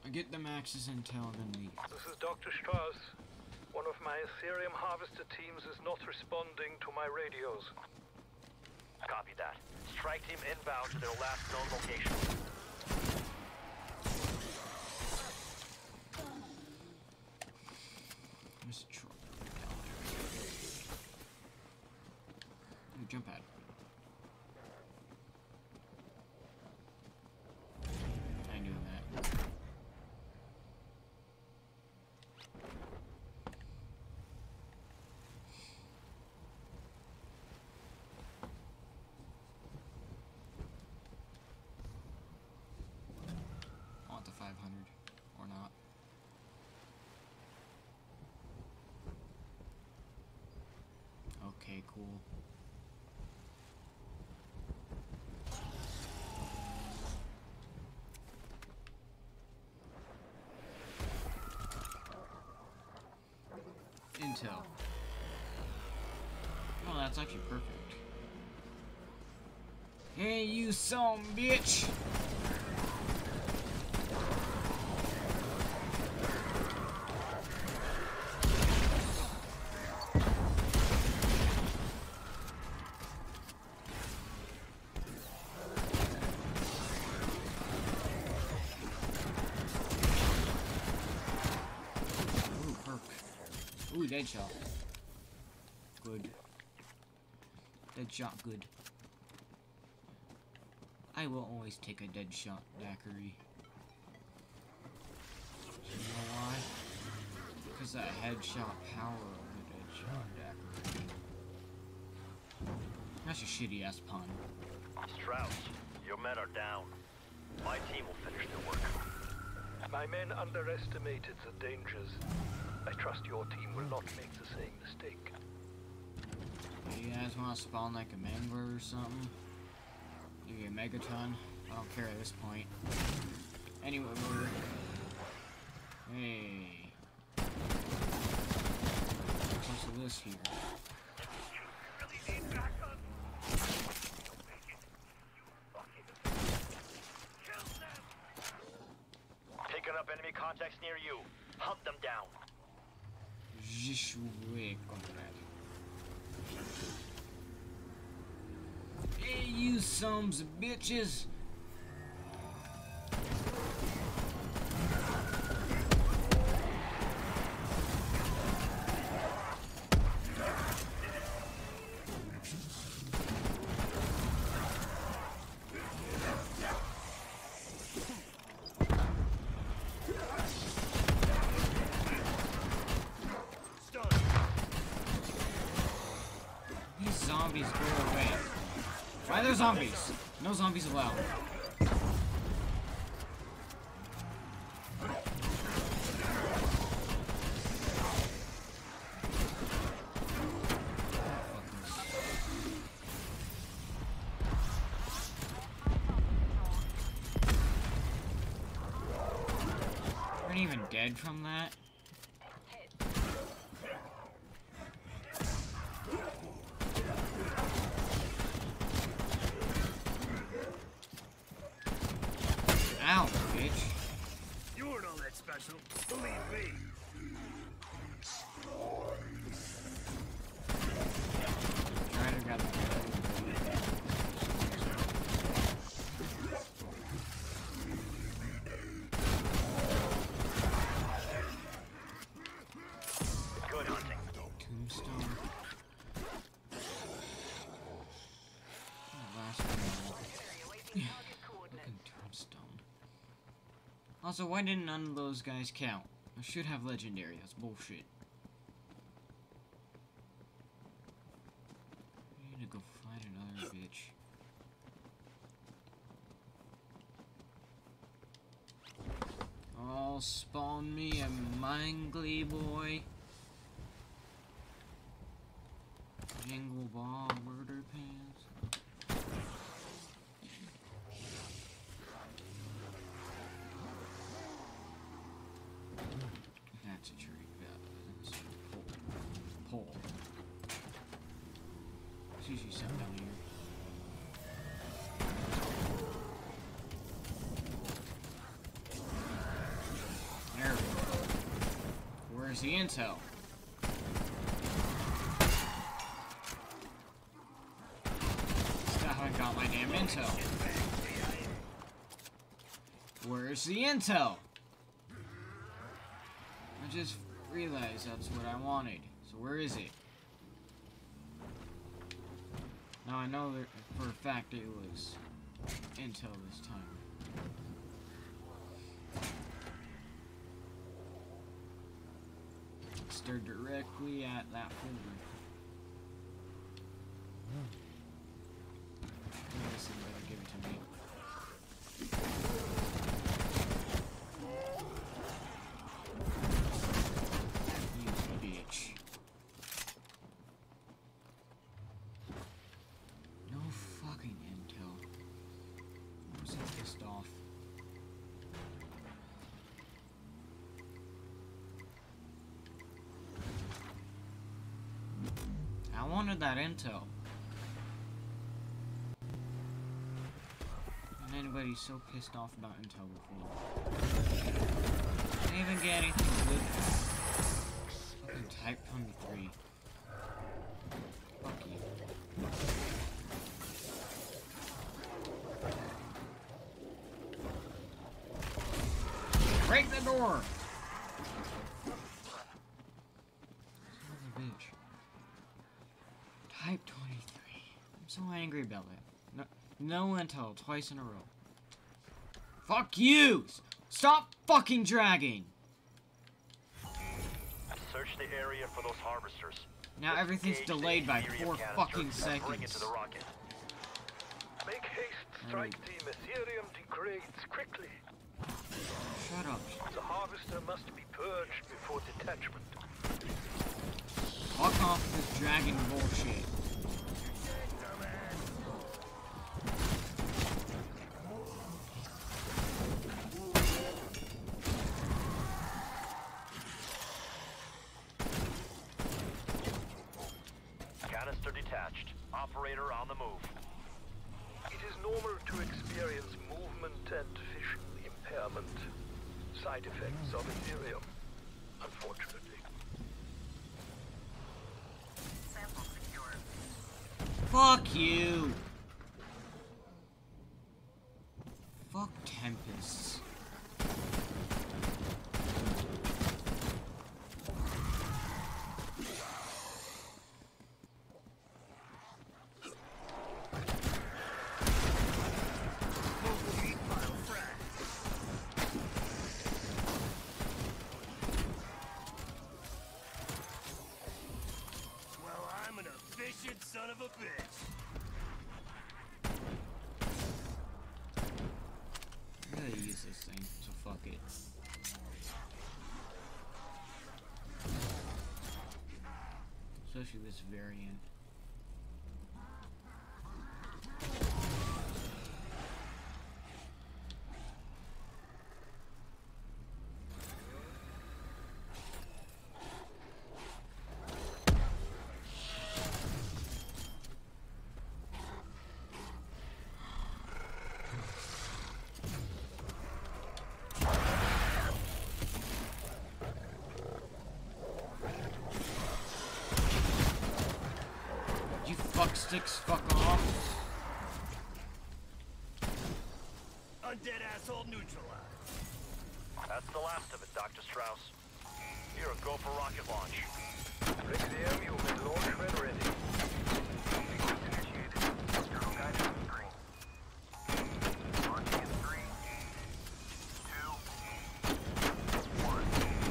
[SPEAKER 1] get the Max's intel, then leave.
[SPEAKER 8] This is Doctor Strauss. One of my Ethereum harvester teams is not responding to my radios.
[SPEAKER 2] Copy that. Strike team inbound to their last known location.
[SPEAKER 1] There's a truck down there. Ooh, jump pad. I ain't doing that. I want the five hundred, or not. Okay, cool. Intel. Oh, that's actually perfect. Hey, you son of a bitch! Ooh, perk. Ooh, dead shot. Good. Dead shot, good. I will always take a dead shot daiquiri. You know why? Because that headshot power of the dead shot daiquiri. That's a shitty ass pun.
[SPEAKER 2] Strauss, your men are down. My team will finish their work.
[SPEAKER 8] My men underestimated the dangers. I trust your team will not make the same mistake.
[SPEAKER 1] You guys want to spawn like a mangler or something? Give you a megaton? I don't care at this point. Anyway, we're... Hey. What's to this here?
[SPEAKER 2] Picking up enemy contacts near you. Hunt them down.
[SPEAKER 1] Jishwe, comrade. Hey, you sons of bitches! These zombies go away. Why are there zombies? No zombies allowed. Aren't even dead from that? Ow, bitch.
[SPEAKER 4] You weren't all that special. Believe me.
[SPEAKER 1] Ryder got the
[SPEAKER 2] Good hunting.
[SPEAKER 1] tombstone. Oh, last one. Fucking tombstone. Also, why didn't none of those guys count? I should have legendary. That's bullshit. I need to go find another bitch. Oh, spawn me a mangly boy. Jingle ball murder pants. That's a tree. Yeah, that's a pole. Pole. There's usually something down here. Where's the intel? Still haven't got my damn intel. Where's the intel? I just realized that's what I wanted. So where is it? Now I know that for a fact it was intel this time. Stared directly at that folder. Listen, better give it to me. You bitch. No fucking intel. I'm so pissed off. I wanted that intel. And anybody's so pissed off about intel before. I didn't even get anything good. Fucking Type twenty-three. Fuck you. Break the door! Son of a bitch. Type twenty-three. I'm so angry about that. No, no intel twice in a row. Fuck you! Stop fucking dragging!
[SPEAKER 2] Search the area for those harvesters.
[SPEAKER 1] Now everything's
[SPEAKER 2] Disengage
[SPEAKER 1] delayed
[SPEAKER 2] the
[SPEAKER 1] by
[SPEAKER 2] Ethereum
[SPEAKER 1] four
[SPEAKER 2] canister
[SPEAKER 1] fucking
[SPEAKER 2] and
[SPEAKER 1] seconds.
[SPEAKER 2] Bring it to the rocket.
[SPEAKER 8] Make haste, strike team. Ethereum degrades quickly.
[SPEAKER 1] Shut up.
[SPEAKER 8] The harvester must be purged before detachment.
[SPEAKER 1] Fuck off this dragon bullshit.
[SPEAKER 2] Canister detached. Operator on the move.
[SPEAKER 8] It is normal to experience movement and vision impairment. Side effects of Ethereum, unfortunately.
[SPEAKER 1] Fuck you. Fuck Tempests.
[SPEAKER 4] Well, I'm an efficient son of a bitch.
[SPEAKER 1] I'm gonna use this thing, so fuck it. Especially this variant. You fucksticks, fuck off.
[SPEAKER 4] Undead asshole neutralized.
[SPEAKER 2] That's the last of it, Doctor Strauss. Here, go for rocket launch.
[SPEAKER 8] Requiem, you may launch when ready. Sequence initiated. External guidance on screen. Launching in three, two, one.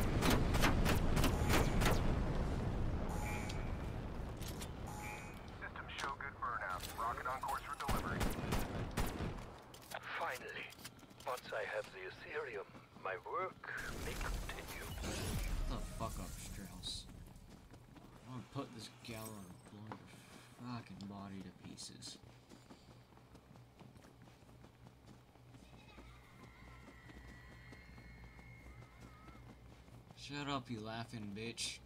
[SPEAKER 8] Systems show good burnout. Rocket on course for delivery. Finally, once I have the Ethereum, my work may continue.
[SPEAKER 1] Shut the fuck up, Strauss. I'm gonna put this gal and blow her fucking body to pieces. Shut up, you laughing bitch.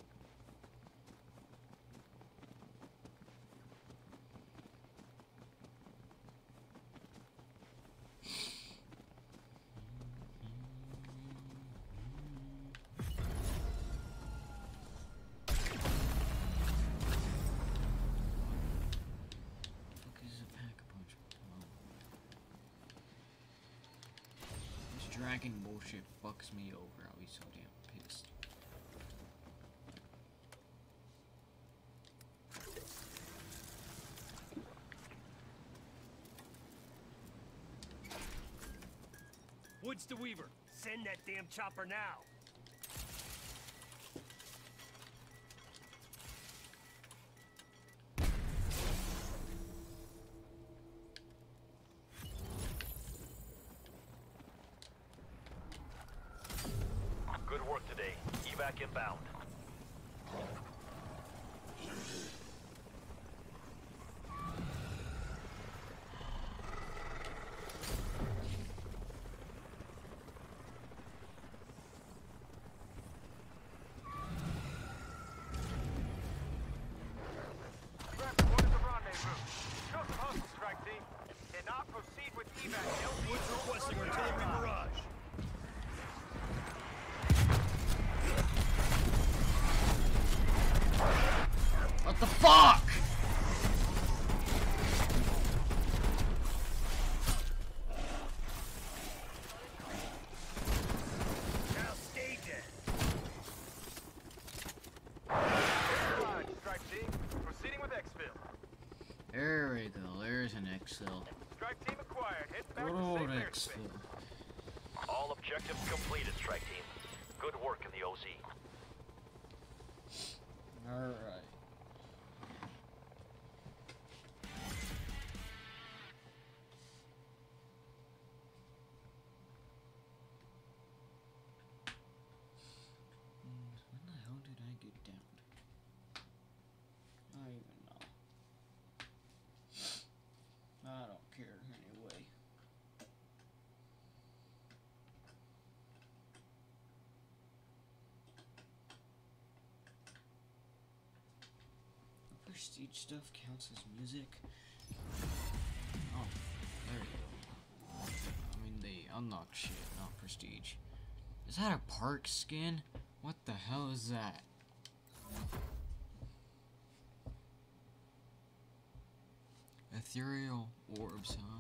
[SPEAKER 1] dragon bullshit fucks me over, I'll be so damn pissed.
[SPEAKER 4] Woods to Weaver. Send that damn chopper now.
[SPEAKER 2] Good work today. Evac inbound.
[SPEAKER 4] Woods requesting artillery barrage.
[SPEAKER 1] What the fuck?
[SPEAKER 4] Now stay dead.
[SPEAKER 2] Strike team, proceeding with exfil.
[SPEAKER 1] There we go, there's an exfil.
[SPEAKER 2] Strike team acquired. Head back
[SPEAKER 1] Good
[SPEAKER 2] to
[SPEAKER 1] old
[SPEAKER 2] safe
[SPEAKER 1] exfil.
[SPEAKER 2] airspace. All objectives completed, strike team. Good work in the O Z.
[SPEAKER 1] Alright. When the hell did I get downed? I don't even know. I don't care anyway. Prestige stuff counts as music. Oh, there you go. I mean, they unlock shit, not prestige. Is that a park skin? What the hell is that? Ethereal orbs, huh?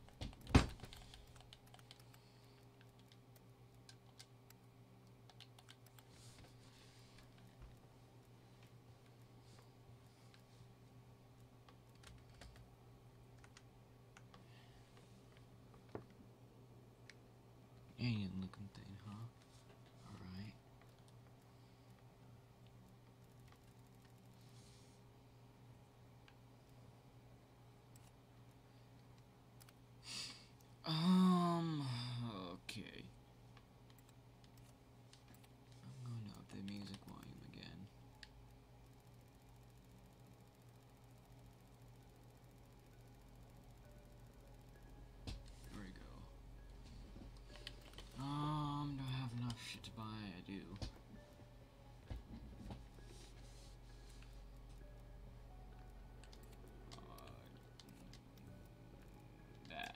[SPEAKER 1] Alien looking thing, huh? Alright. Um, okay. I'm going to up the music volume again. There we go. Um, do I have enough shit to buy? I do. Uh, that.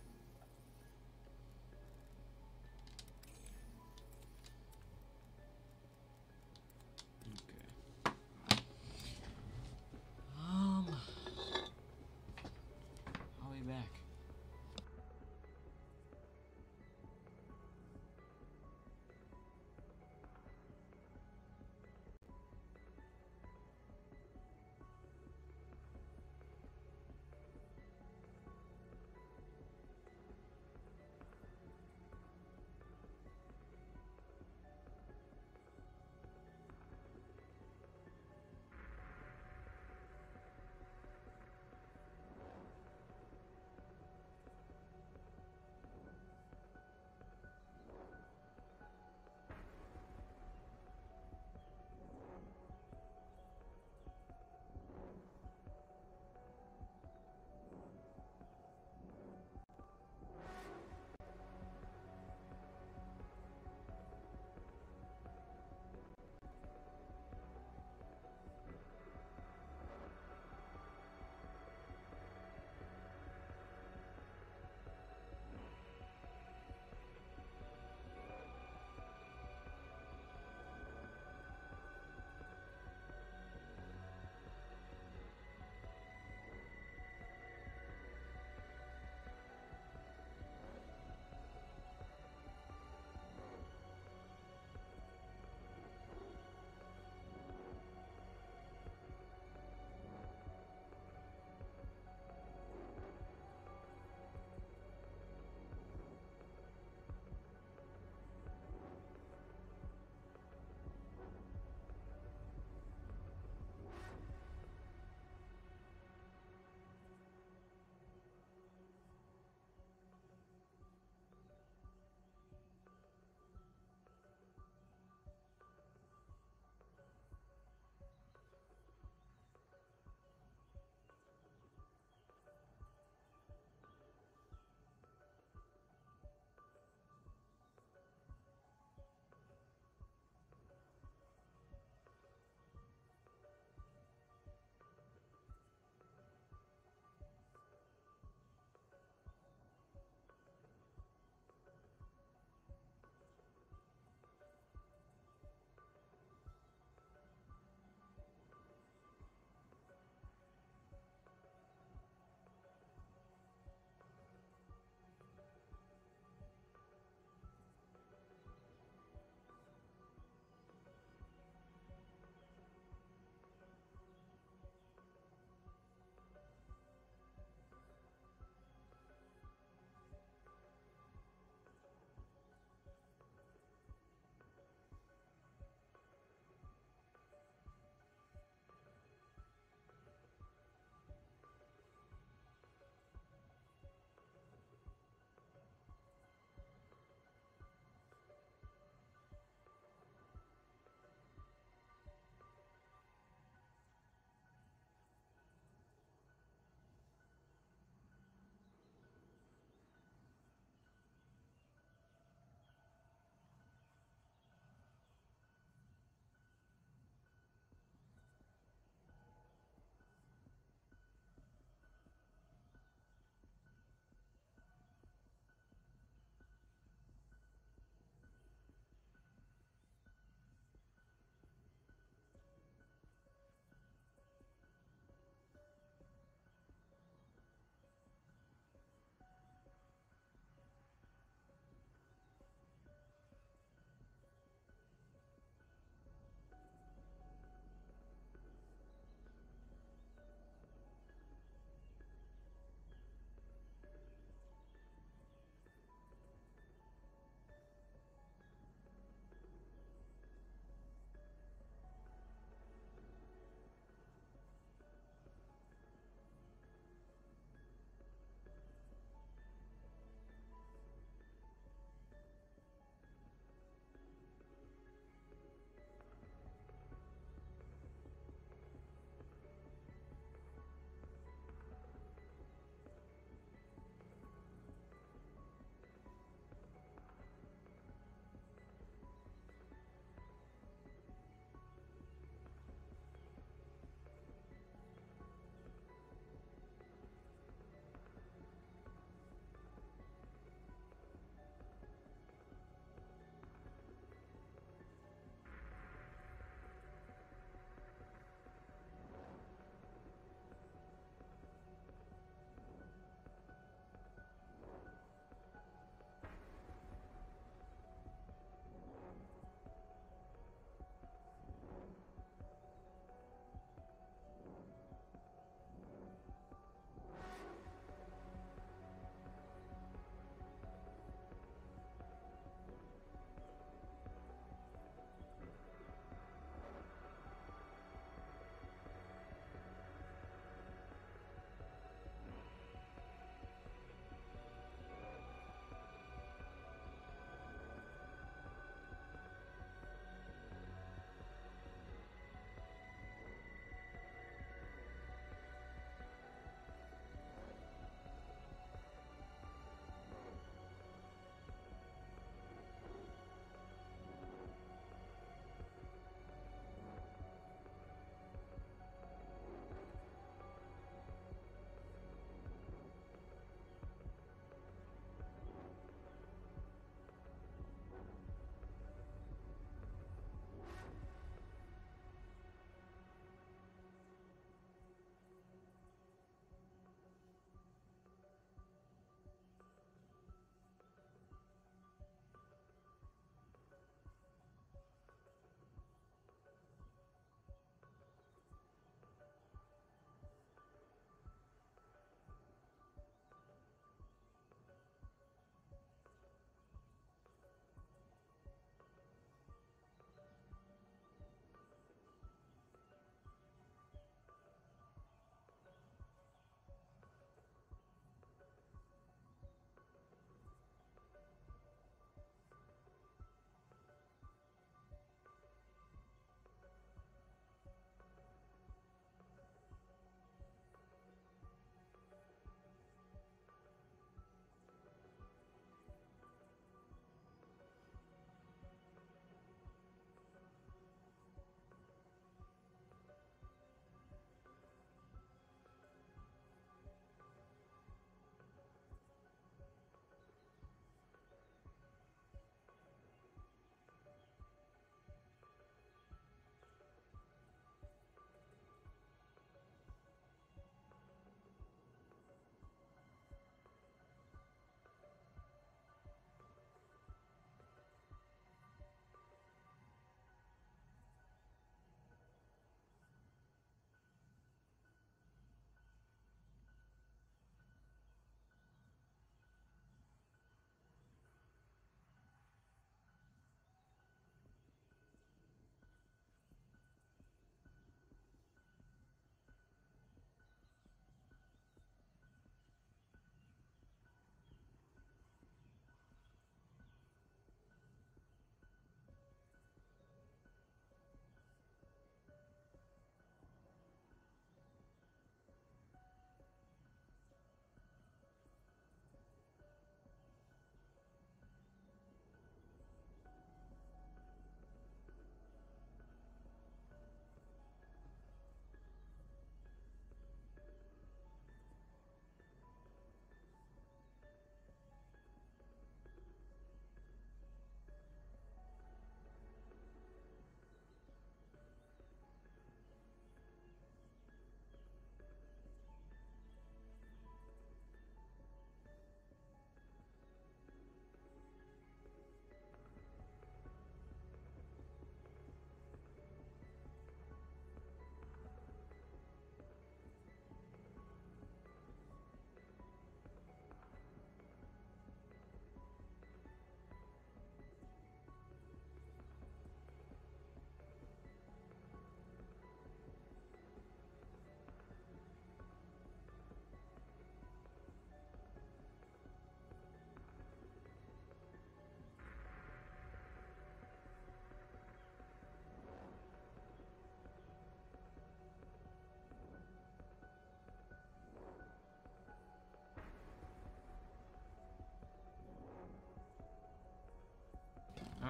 [SPEAKER 1] Okay. Um, I'll be back.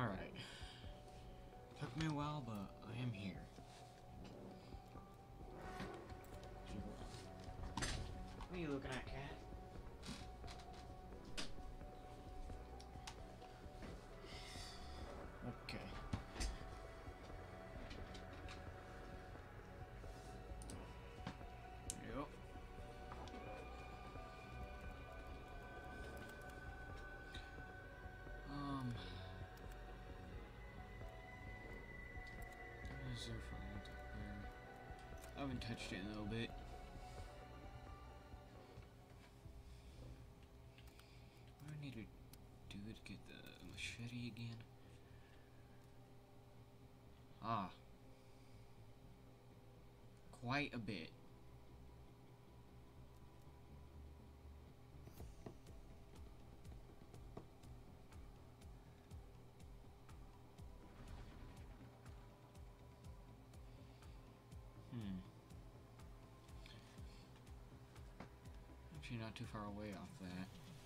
[SPEAKER 1] Alright. Took me a while, but I am here. What are you looking at, cat? Okay. Yep. Um. What is there for multiplayer? I haven't touched it in a little bit. What do I need to do to get the machete again? Ah. Quite a bit. Hmm. Actually not too far away off that.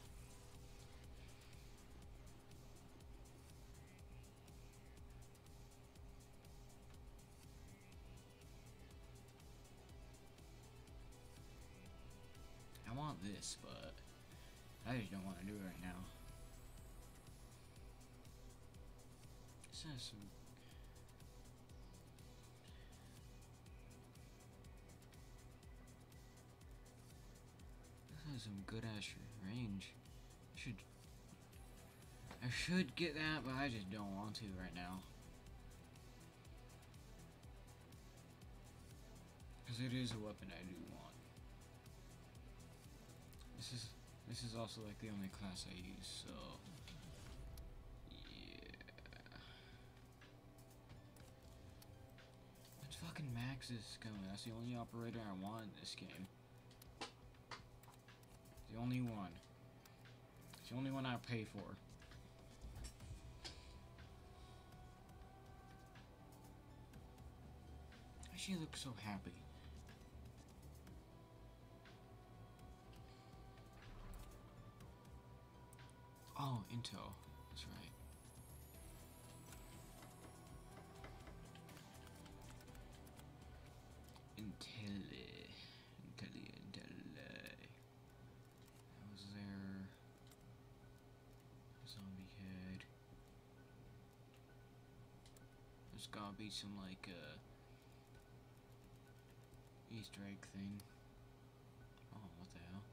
[SPEAKER 1] I want this, but I just don't want to do it right now. This has some. This has some good ass range. I should. I should get that, but I just don't want to right now. Because it is a weapon I do want. This is this is also like the only class I use, so yeah. Let's fucking max this gun. That's the only operator I want in this game. The only one. It's the only one I pay for. She looks so happy. Oh, Intel. That's right. Intel. Intel. Intel. I was there. Zombie head. There's gotta be some, like, uh, Easter egg thing. Oh, what the hell?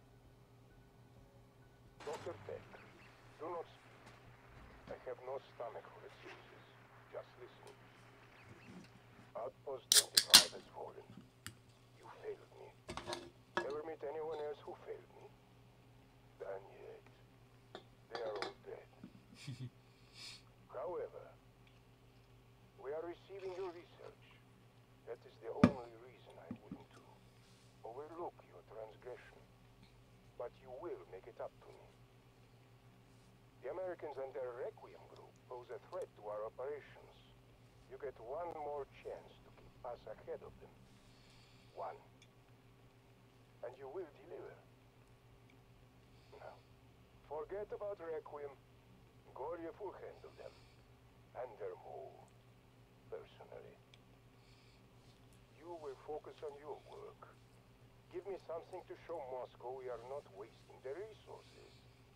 [SPEAKER 6] Doctor Peck, do not speak. I have no stomach for excuses. Just listen. Outpost twenty-five has fallen. You failed me. Ever meet anyone else who failed me? Done yet. They are all dead. However, we are receiving your research. That is the only reason I'm willing to overlook your transgression. But you will make it up to me. The Americans and their Requiem group pose a threat to our operations. You get one more chance to keep us ahead of them. One. And you will deliver. Now, forget about Requiem. Goryev will handle them. And their move. Personally. You will focus on your work. Give me something to show Moscow we are not wasting their resources.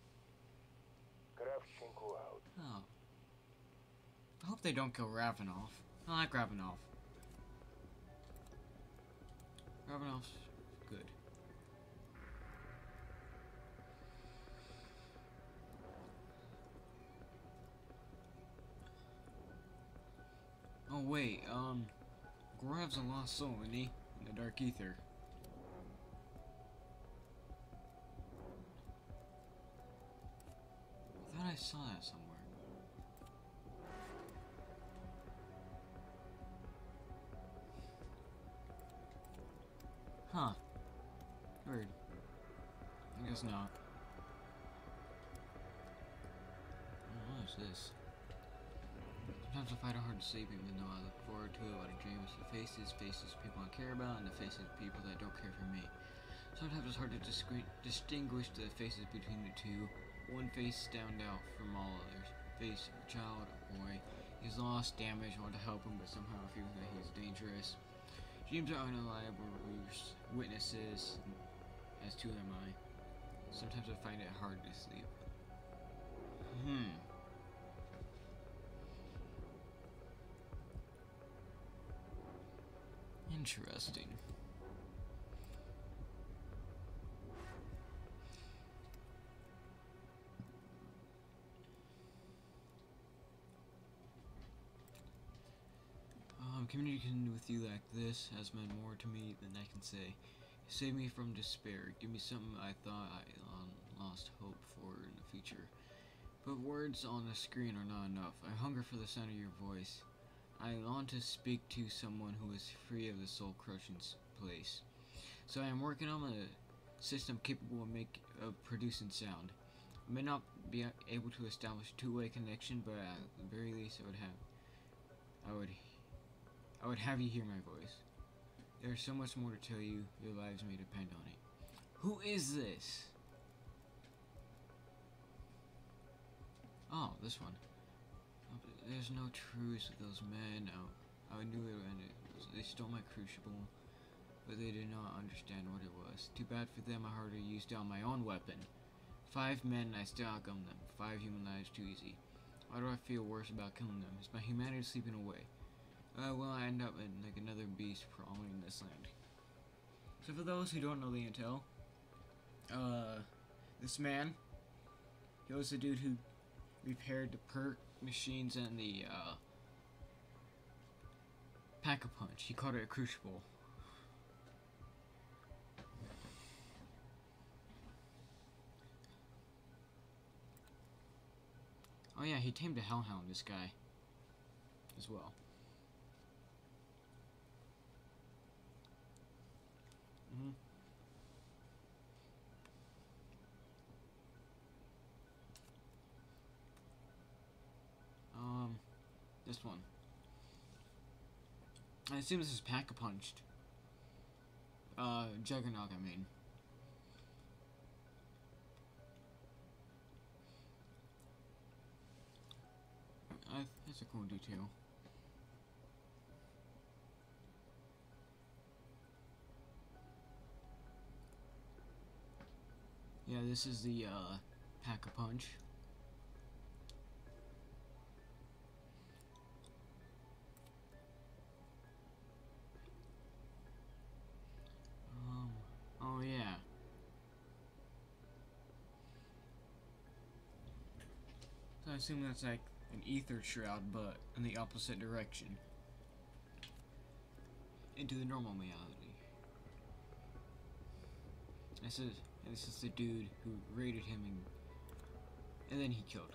[SPEAKER 6] Kravchenko out.
[SPEAKER 1] Oh. I hope they don't kill Ravenov. I like Ravenov. Ravenov's good. Oh wait, um, Gorev's a lost soul, isn't he? In the Dark Ether. I thought I saw that somewhere. Huh. Weird. I guess not. Oh, what is this? Sometimes I find it hard to sleep even though I look forward to it. What I dream is the faces, faces people I care about, and the faces of people that don't care for me. Sometimes it's hard to distinguish the faces between the two. One face stand out from all others. Face of a child, a boy. He's lost, damaged, want to help him, but somehow feels that he's dangerous. Dreams are unreliable witnesses, as to am I. Sometimes I find it hard to sleep. Hmm. Interesting. Um, communicating with you like this has meant more to me than I can say. Save me from despair. Give me something I thought I um, lost hope for in the future. But words on the screen are not enough. I hunger for the sound of your voice. I long to speak to someone who is free of the soul-crushing place. So I am working on a system capable of make of producing sound. I may not be able to establish a two-way connection, but at the very least, I would have, I would, I would have you hear my voice. There is so much more to tell you. Your lives may depend on it. Who is this? Oh, this one. There's no truce with those men. I, I knew it when it was, they stole my crucible, but they did not understand what it was. Too bad for them. I hardly used down my own weapon. Five men, and I still outgunned them. Five human lives too easy. Why do I feel worse about killing them? Is my humanity sleeping away? Uh, will I end up in, like another beast prowling this land? So for those who don't know the intel, uh, this man, he was the dude who repaired the perk machines and the, uh, Pack-a-Punch. He called it a crucible. Oh yeah, he tamed a hellhound, this guy, as well. Mm-hmm. Um, this one. I assume this is Pack-a-Punched. Uh, Juggernaut, I mean. Uh, that's a cool detail. Yeah, this is the, uh, Pack-a-Punch. Um, oh yeah. So I assume that's like an ether shroud, but in the opposite direction. Into the normal reality. This is this is the dude who raided him and and then he killed.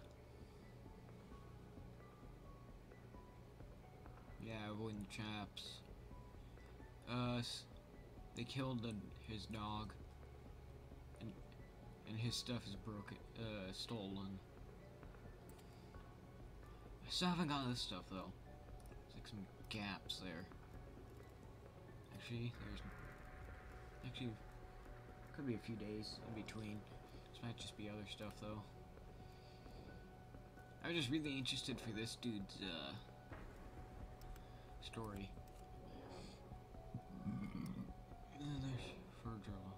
[SPEAKER 1] Yeah, avoiding traps. Uh, they killed the, his dog, and and his stuff is broken, uh, stolen. I still haven't got this stuff though. There's like some gaps there. Actually, there's actually could be a few days in between. This might just be other stuff though. I was just really interested for this dude's uh, story. And there's Furdraw.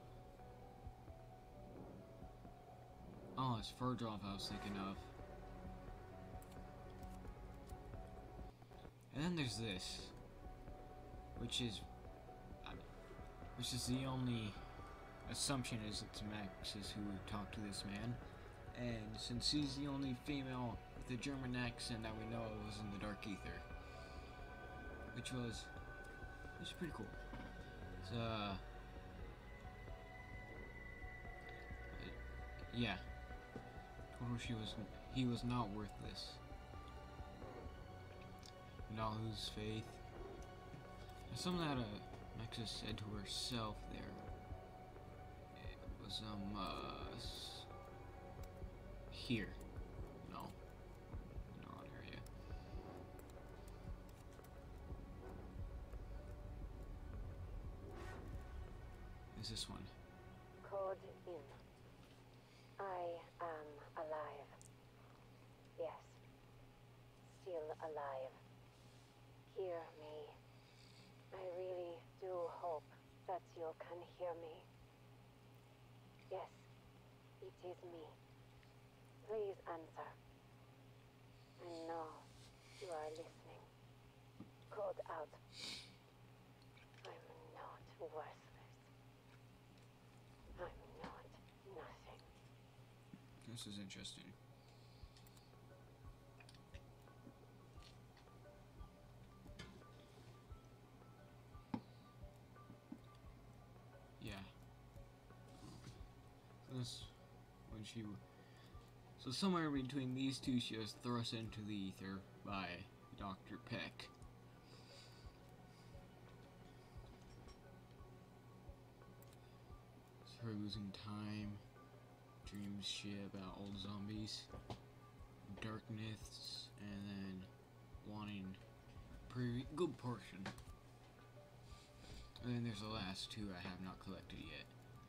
[SPEAKER 1] Oh, it's Furdraw I was thinking of. And then there's this, which is, which is the only assumption is it's Max's who talked to this man, and since he's the only female with a German accent that we know of was in the Dark Ether, which was, which is pretty cool. It's, uh, yeah, told her she was, he was not worth this. Not lose faith. There's something that uh, Nexus said to herself there. It was, um, uh, here. No. No, wrong area. Is this one?
[SPEAKER 9] Code in. I am alive. Yes. Still alive. Hear me. I really do hope that you can hear me. Yes, it is me. Please answer. I know you are listening. Code out. I'm not worthless. I'm not nothing.
[SPEAKER 1] This is interesting. Yeah. So this, when she, so somewhere between these two, she was thrust into the ether by Doctor Peck. It's her losing time, dreams shit about old zombies, dark myths, and then wanting a pretty good portion. And then there's the last two I have not collected yet.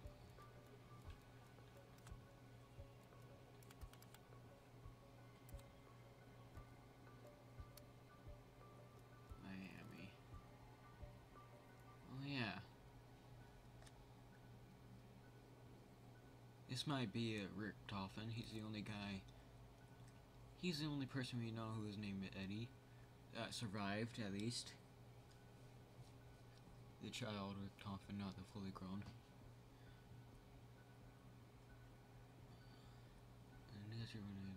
[SPEAKER 1] Miami. Oh yeah. This might be a Rick Toffin. He's the only guy. He's the only person we know who is named Eddie. That survived, at least. The child Rick Toffin, not the fully grown. And that's your name.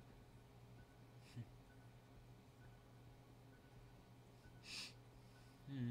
[SPEAKER 1] Hmm.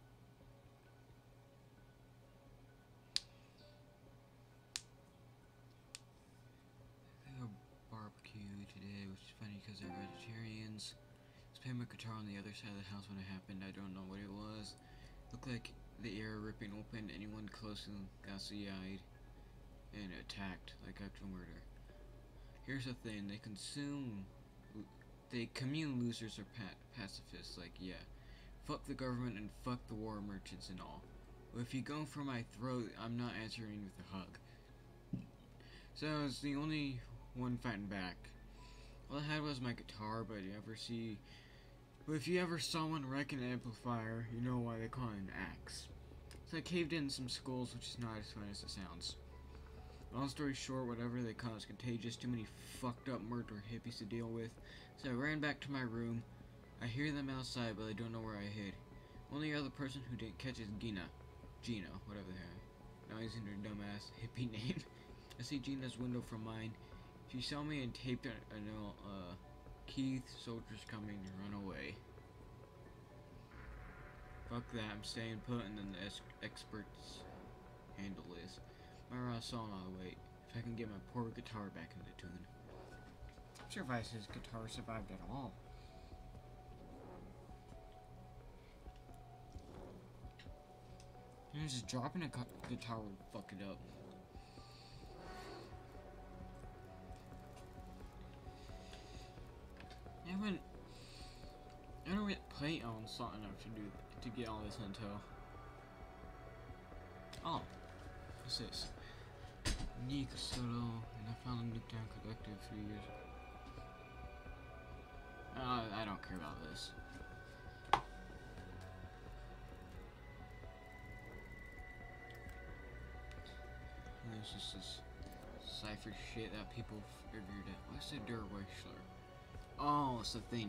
[SPEAKER 1] They have barbecue today, which is funny because they're vegetarians. I was playing my guitar on the other side of the house when it happened. I don't know what it was. Looked like the air ripping open. Anyone close to them got sea-eyed and attacked, like actual murder. Here's the thing: they consume, they commune losers or pa pacifists. Like, yeah, fuck the government and fuck the war merchants and all. But if you go for my throat, I'm not answering with a hug. So I was the only one fighting back. All I had was my guitar, but you ever see, but if you ever saw one wreck an amplifier, you know why they call it an axe. So I caved in some skulls, which is not as fun as it sounds. Long story short, whatever they call is contagious. Too many fucked up murder hippies to deal with. So I ran back to my room. I hear them outside, but I don't know where I hid. Only other person who didn't catch is Gina. Gina, whatever the hell. Now he's in her dumbass hippie name. I see Gina's window from mine. She saw me and taped a, a note, uh, Keith, soldiers coming, run away. Fuck that, I'm staying put, and then the ex experts handle this. My raw song all the way. If I can get my poor guitar back into tune. I'm sure if his guitar survived at all. You know, just dropping a guitar would fuck it up. I haven't. I don't really play on song enough to do to get all this intel. Oh, what's this? Nick Soto, and I found a Nuketown Collective three years ago. Uh, I don't care about this. And there's just this cipher shit that people figured out. What's the Derwishler? Oh, it's the thing.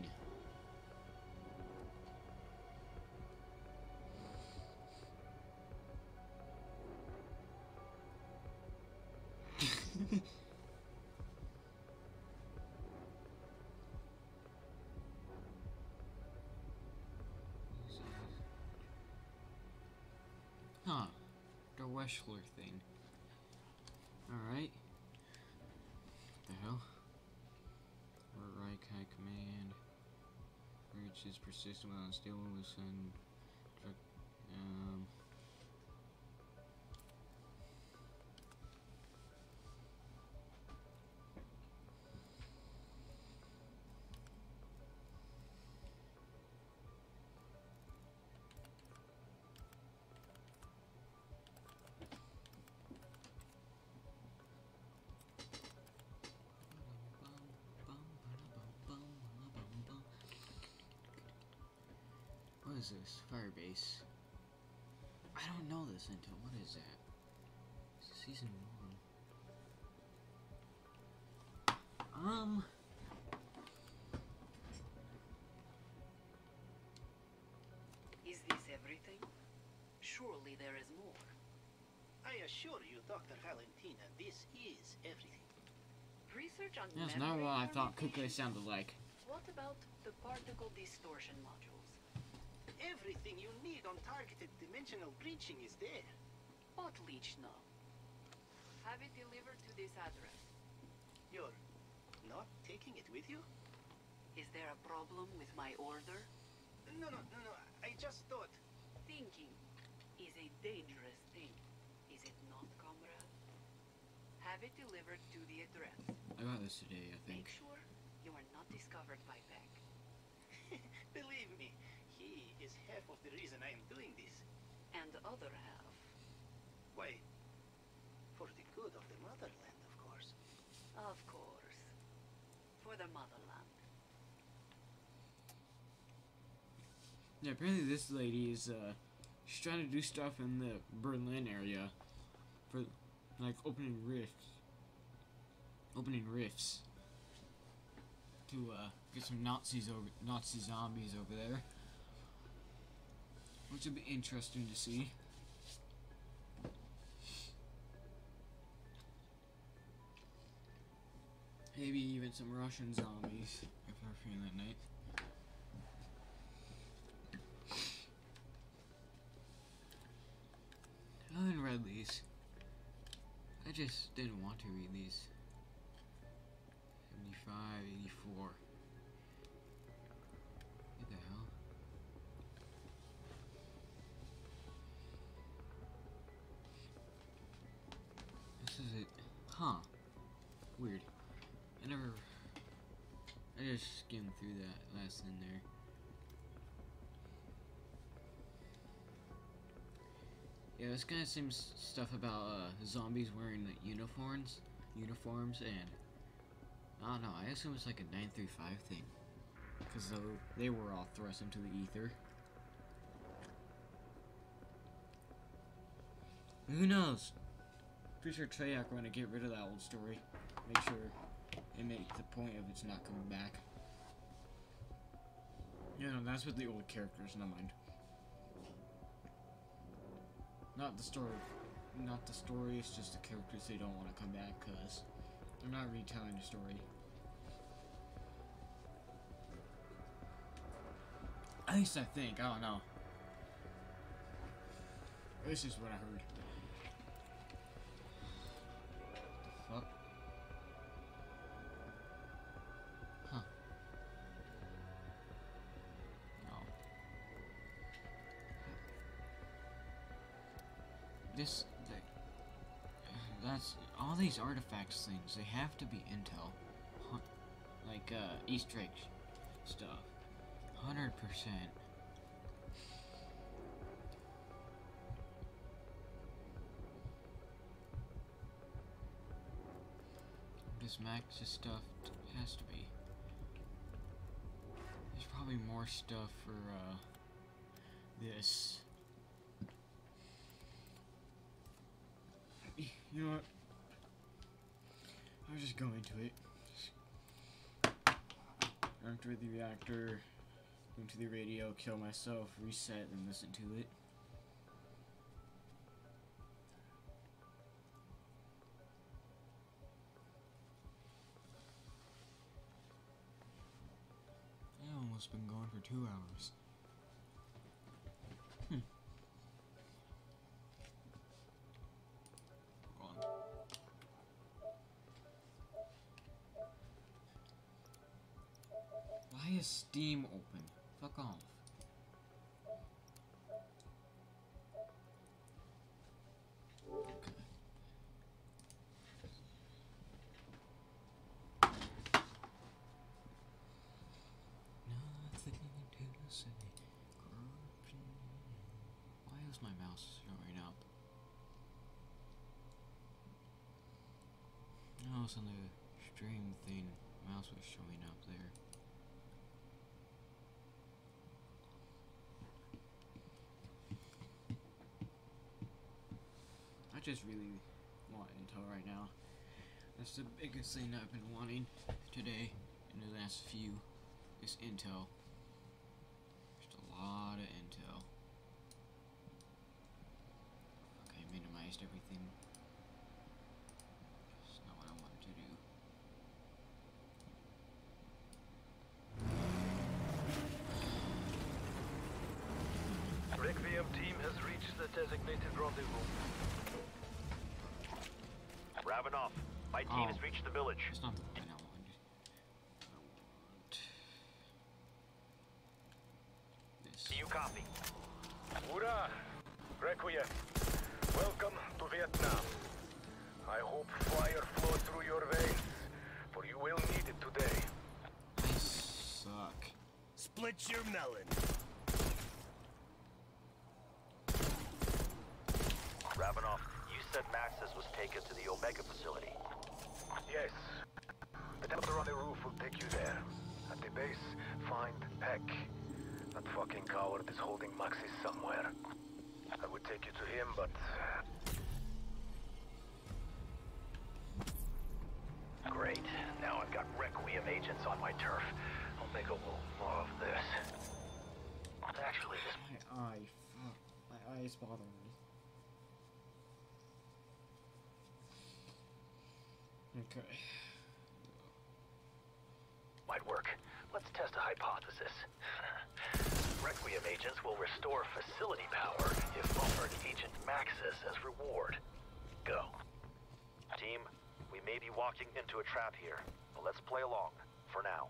[SPEAKER 1] Huh. The Weschler thing. Alright. What the hell? Or right high command. Reach is persistent without stealing with and um What is this? Firebase. I don't know this until. What is that? Season one. Um.
[SPEAKER 7] Is this everything? Surely there is more.
[SPEAKER 10] I assure you, Doctor Valentina, this is everything.
[SPEAKER 7] Research on
[SPEAKER 1] That's
[SPEAKER 7] memory
[SPEAKER 1] not what I thought
[SPEAKER 7] permutation?
[SPEAKER 1] Kukui sounded like.
[SPEAKER 7] What about the particle distortion modules?
[SPEAKER 10] Everything you need on targeted dimensional breaching is there.
[SPEAKER 7] What leech know? Have it delivered to this address.
[SPEAKER 10] You're not taking it with you?
[SPEAKER 7] Is there a problem with my order?
[SPEAKER 10] No, no, no, no. I just thought.
[SPEAKER 7] Thinking is a dangerous thing, is it not, comrade? Have it delivered to the address.
[SPEAKER 1] I got this today, I think.
[SPEAKER 7] Make sure you are not discovered by Beck.
[SPEAKER 10] Believe me, he is half of the reason I am doing this.
[SPEAKER 7] And the other half.
[SPEAKER 10] Why, for the good of the motherland, of course.
[SPEAKER 7] Of course. For the motherland.
[SPEAKER 1] Yeah, apparently this lady is, uh, she's trying to do stuff in the Berlin area for, like, opening rifts. Opening rifts. To, uh, get some Nazis over, Nazi zombies over there. Which would be interesting to see. Maybe even some Russian zombies, if they're feeling it. I haven't read these. I just didn't want to read these. seventy-five, eighty-four. What the hell? This is it. Huh. Weird. I never... I just skimmed through that last in there. Yeah, this kind of seems stuff about uh, zombies wearing like, uniforms, uniforms, and I don't know. I assume it's like a nine three five thing, because they were all thrust into the ether. Who knows? Pretty sure Treyarch going to get rid of that old story. Make sure and make the point of it's not coming back. You know, that's what the old characters. Never mind. Not the story, not the story, it's just the characters they don't want to come back because they're not retelling the story. At least I think, I don't know. This is what I heard. What the fuck? Huh. No. This, the, that's, all these artifacts things, they have to be intel. Huh, like, uh, Easter egg stuff. one hundred percent. This Maxis stuff has to be. There's probably more stuff for, uh, this. You know what? I'll just go into it. Enter the reactor, go into the radio, kill myself, reset, and listen to it. I've almost been going for two hours. Hmm. Why is Steam open? Fuck off. Okay. Nothing to say. Corruption. Why is my mouse showing up? No, it's on the stream thing. Mouse was showing up there. just really want intel right now. That's the biggest thing I've been wanting today in the last few is intel. Just a lot of intel. Okay, minimized everything. That's not what I wanted to do.
[SPEAKER 8] Requiem team has reached the designated rendezvous.
[SPEAKER 2] Ravenoff, my team
[SPEAKER 1] Oh.
[SPEAKER 2] has reached the village.
[SPEAKER 1] It's not the one I wanted. I want this.
[SPEAKER 2] Do you copy?
[SPEAKER 6] Hoorah! Requiem. Welcome to Vietnam. I hope fire flows through your veins, for you will need it today.
[SPEAKER 1] I suck.
[SPEAKER 4] Split your melon.
[SPEAKER 2] Ravenoff, you said Maxis was taken to the Omega facility.
[SPEAKER 6] Yes. The doctor on the roof will take you there. At the base, find Peck. That fucking coward is holding Maxis somewhere. I would take you to him, but...
[SPEAKER 2] Great. Now I've got Requiem agents on my turf. I'll make a little more of this. Actually, this...
[SPEAKER 1] My eye. Fuck. My eyes bother me. Okay.
[SPEAKER 2] might work. Let's test a hypothesis. Requiem agents will restore facility power if offered Agent Maxis as reward. Go. Team, we may be walking into a trap here, but let's play along, for now.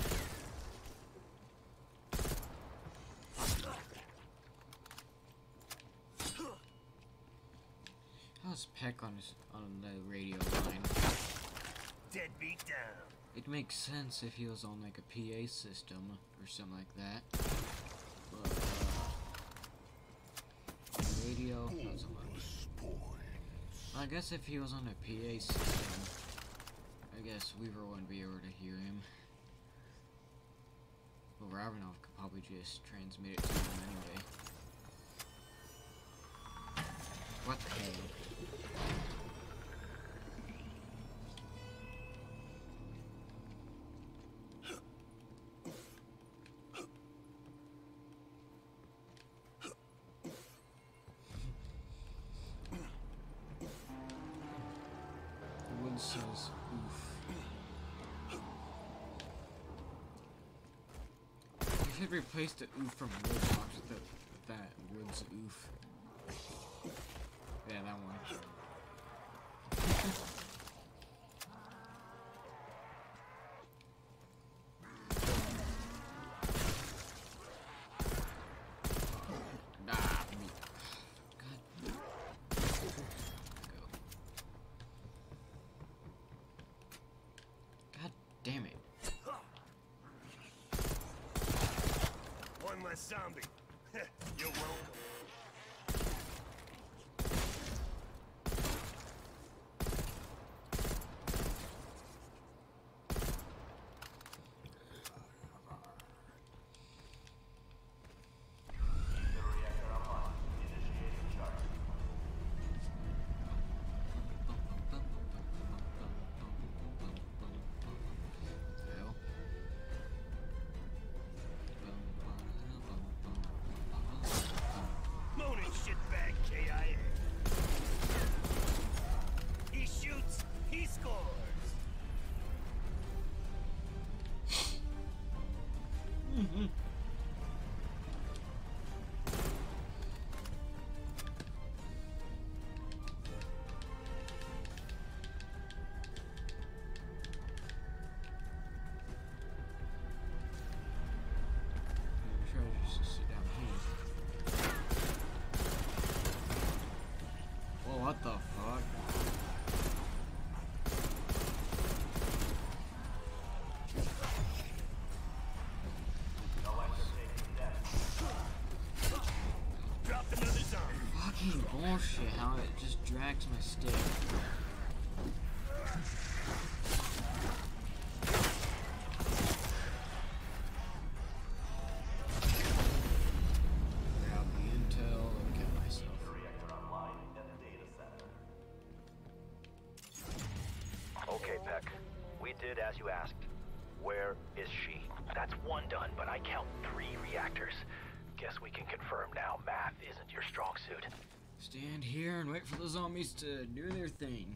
[SPEAKER 1] How's Peck on his, on the radio line?
[SPEAKER 4] Deadbeat down.
[SPEAKER 1] It makes sense if he was on like a P A system or something like that. But uh, radio, not so much. I guess if he was on a P A system, I guess Weaver wouldn't be able to hear him. But Ravenoff could probably just transmit it to him anyway. What the hell? The wood says oof. You should replace the oof from wood box with, the, with that wood's oof. Yeah, that one. Ah, me. God. Go. God damn it.
[SPEAKER 4] One less zombie. You're welcome. Moaning shitbag K I A. He shoots, he scores.
[SPEAKER 1] Mm-hmm. I'm sure I just sit down here. Whoa, what the fuck?
[SPEAKER 4] Dropped another zombie.
[SPEAKER 1] Fucking bullshit, how it just drags my stick. Grab the intel and get myself.
[SPEAKER 2] did as you asked. Where is she? That's one done, but I count three reactors. Guess we can confirm now math isn't your strong suit.
[SPEAKER 1] Stand here and wait for the zombies to do their thing.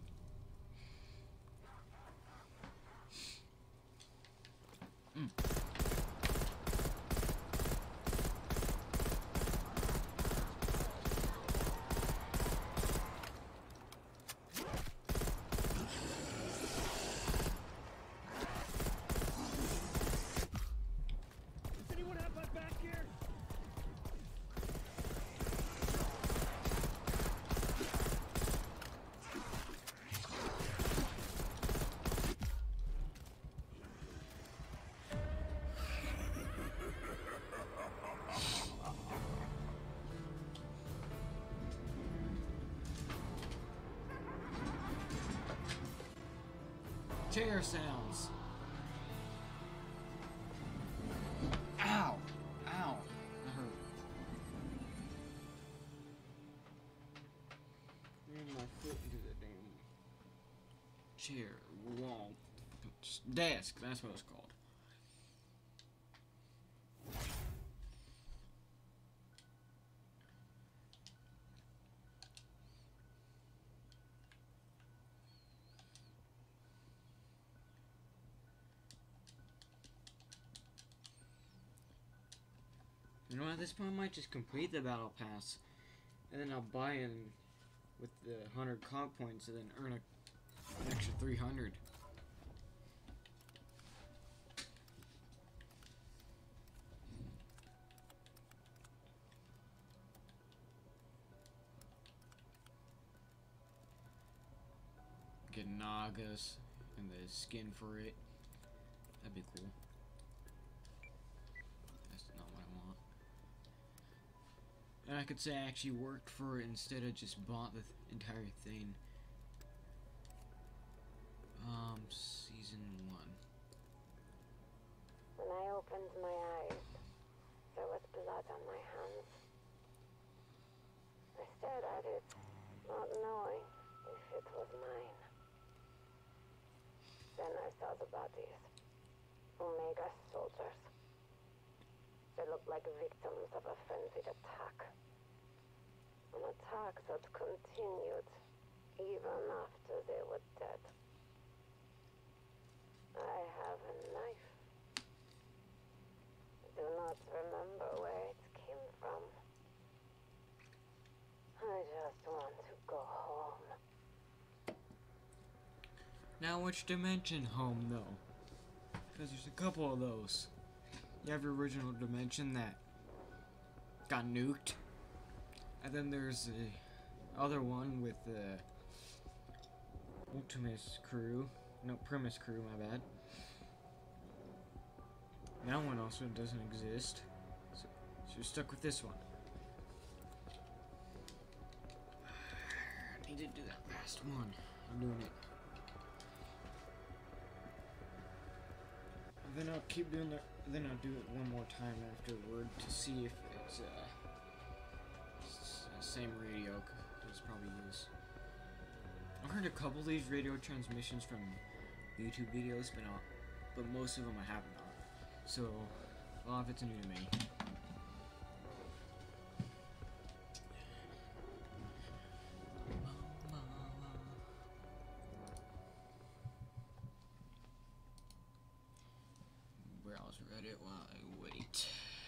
[SPEAKER 1] Mm.
[SPEAKER 4] Does anyone have my back here?
[SPEAKER 1] Chair sounds. Ow! Ow! That hurt. Ran my foot into the damn chair, wall, desk. That's what it's called. You know, at this point, I might just complete the battle pass, and then I'll buy in with the one hundred comp points, and then earn a, an extra three hundred. Get Nagas and the skin for it. That'd be cool. That's not what I want. And I could say I actually worked for it instead of just bought the th entire thing. Um, season one.
[SPEAKER 9] When I opened my eyes, there was blood on my hands. I stared at it, not knowing if it was mine. Then I saw the bodies. Omega soldiers. They looked like victims of a frenzied attack. An attack that continued even after they were dead. I have a knife. I do not remember where it came from. I just want to go home.
[SPEAKER 1] Now which dimension home though? Because there's a couple of those. You have your original dimension that got nuked. And then there's the other one with the Ultimus crew. No, Primus crew, my bad. That one also doesn't exist. So, so you're stuck with this one. I need to do that last one. I'm doing it. And then I'll keep doing that. Then I'll do it one more time afterward to see if it's uh, the same radio. It probably is. I've heard a couple of these radio transmissions from YouTube videos, but not. But most of them I have not. So a lot of it's new to me. Browse Reddit while I wait.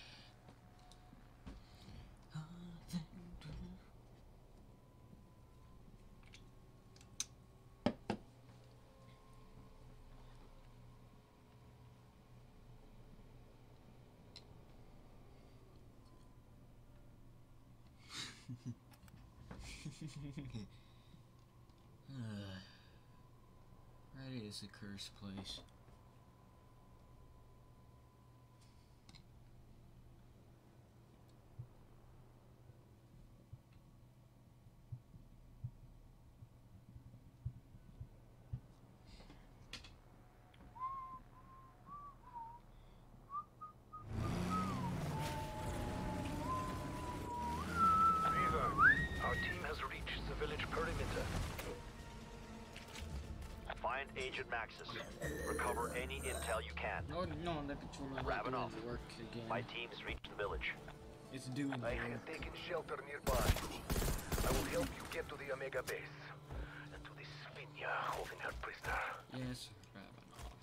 [SPEAKER 1] uh, Reddit is a cursed place.
[SPEAKER 2] Find Agent Maxis. Recover any intel you can.
[SPEAKER 1] No, no, the controller not doing
[SPEAKER 2] Ravenoff.
[SPEAKER 1] the work again.
[SPEAKER 2] My team's reached the village.
[SPEAKER 1] It's doing the
[SPEAKER 8] I
[SPEAKER 1] work.
[SPEAKER 8] have taken shelter nearby. I will help you get to the Omega base. And to the Svinya holding her prisoner.
[SPEAKER 1] Yes, Ravenoff.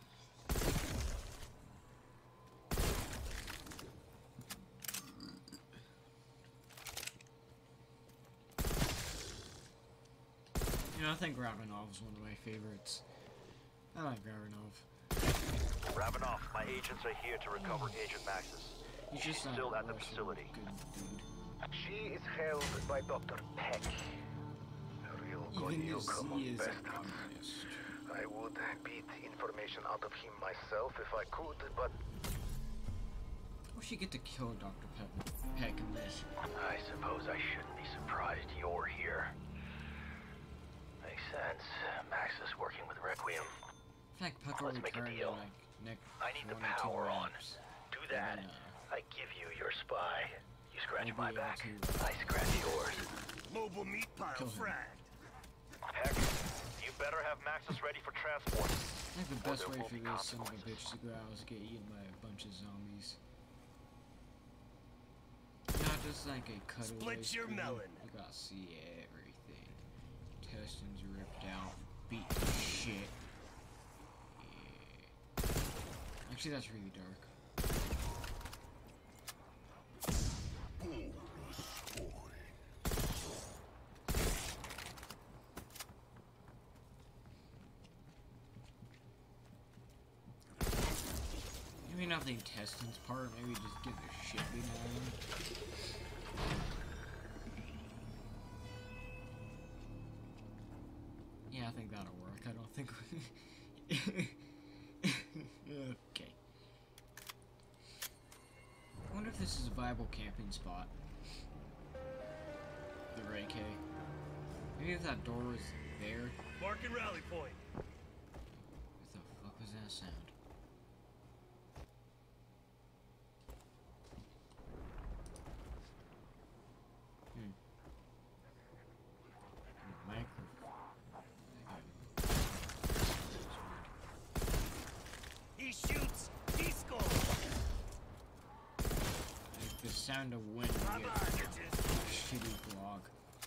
[SPEAKER 1] You know, I think Ravenoff is one of my favorites. I like Ravenoff.
[SPEAKER 2] Ravenoff, my agents are here to recover Agent Maxis.
[SPEAKER 1] He's just
[SPEAKER 2] She's
[SPEAKER 1] not
[SPEAKER 2] still at the
[SPEAKER 1] Russian
[SPEAKER 2] facility.
[SPEAKER 1] good dude.
[SPEAKER 8] She is held by Doctor Peck. A real
[SPEAKER 1] Even
[SPEAKER 8] good
[SPEAKER 1] if
[SPEAKER 8] among
[SPEAKER 1] he is a
[SPEAKER 8] bastards.
[SPEAKER 1] communist.
[SPEAKER 8] I would beat information out of him myself if I could, but
[SPEAKER 1] We should get to kill Doctor Pe- Peck in this.
[SPEAKER 2] I suppose I shouldn't be surprised you're here. Makes sense. Maxis working with Requiem.
[SPEAKER 1] In fact, Peck will
[SPEAKER 2] Let's make a
[SPEAKER 1] return in
[SPEAKER 2] deal.
[SPEAKER 1] like next
[SPEAKER 2] I need the
[SPEAKER 1] one or two
[SPEAKER 2] power on.
[SPEAKER 1] reps.
[SPEAKER 2] Do that.
[SPEAKER 1] And, uh,
[SPEAKER 2] I give you your spy. You scratch
[SPEAKER 1] We'll
[SPEAKER 2] my
[SPEAKER 1] be able
[SPEAKER 2] back.
[SPEAKER 1] to-
[SPEAKER 2] I scratch yours.
[SPEAKER 4] Mobile meat pile
[SPEAKER 1] Kill him.
[SPEAKER 4] fragged.
[SPEAKER 2] Heck, you better have Maxis ready for transport.
[SPEAKER 1] I think the
[SPEAKER 2] Or
[SPEAKER 1] best
[SPEAKER 2] there
[SPEAKER 1] way
[SPEAKER 2] will
[SPEAKER 1] for
[SPEAKER 2] be
[SPEAKER 1] this son of a
[SPEAKER 2] consequences.
[SPEAKER 1] bitch to go out is get eaten by a bunch of zombies. Not just like a cutaway
[SPEAKER 4] Split your
[SPEAKER 1] screen.
[SPEAKER 4] melon.
[SPEAKER 1] You gotta see everything. Intestines ripped out, beat to shit. Yeah. Actually, that's really dark. Maybe not the intestines part, maybe just get the shit beat out of them. Yeah, I think that'll work. I don't think we... Okay. I wonder if this is a viable camping spot. The Ray K. Maybe if that door was there.
[SPEAKER 4] Mark and rally point.
[SPEAKER 1] What the fuck was that sound? Hmm. Microphone.
[SPEAKER 4] He shoots. He scores.
[SPEAKER 1] Like the sound of wind
[SPEAKER 4] Bye
[SPEAKER 1] you get
[SPEAKER 4] bye,
[SPEAKER 1] from
[SPEAKER 4] bitches.
[SPEAKER 1] a shitty vlog.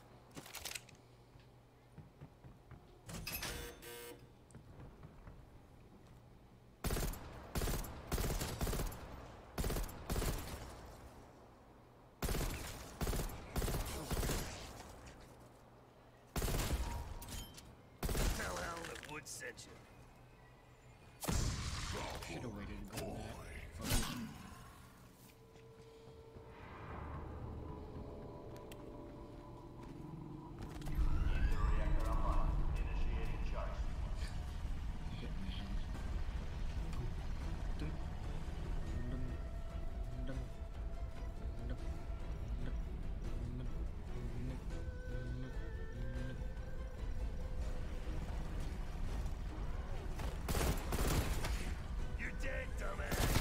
[SPEAKER 4] Tell Al the wood sent you.
[SPEAKER 1] Should have waited to go to that. Fuck it. Hit my head. Dum, dum, dum, dum, dum, dum, dum, dum.
[SPEAKER 4] You're dead, dumbass.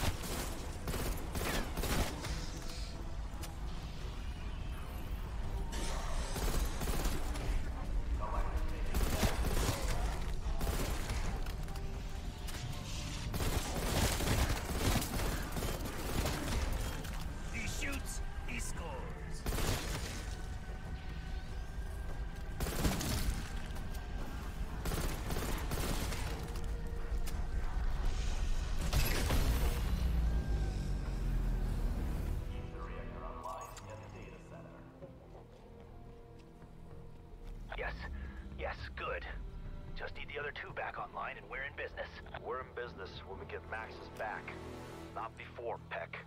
[SPEAKER 4] He shoots, he scores.
[SPEAKER 2] Yes. Yes, good. Just need the other two back online and we're in business. We're in business when we get Maxis back. Not before, Peck.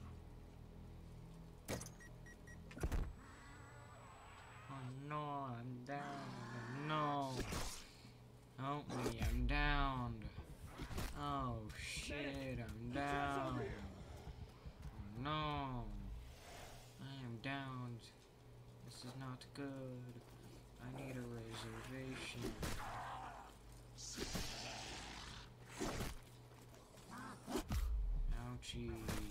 [SPEAKER 1] Oh no, I'm down. No. Help me, I'm down. Oh shit, I'm down. No. I am down. This is not good. I need a reservation. Ouchie.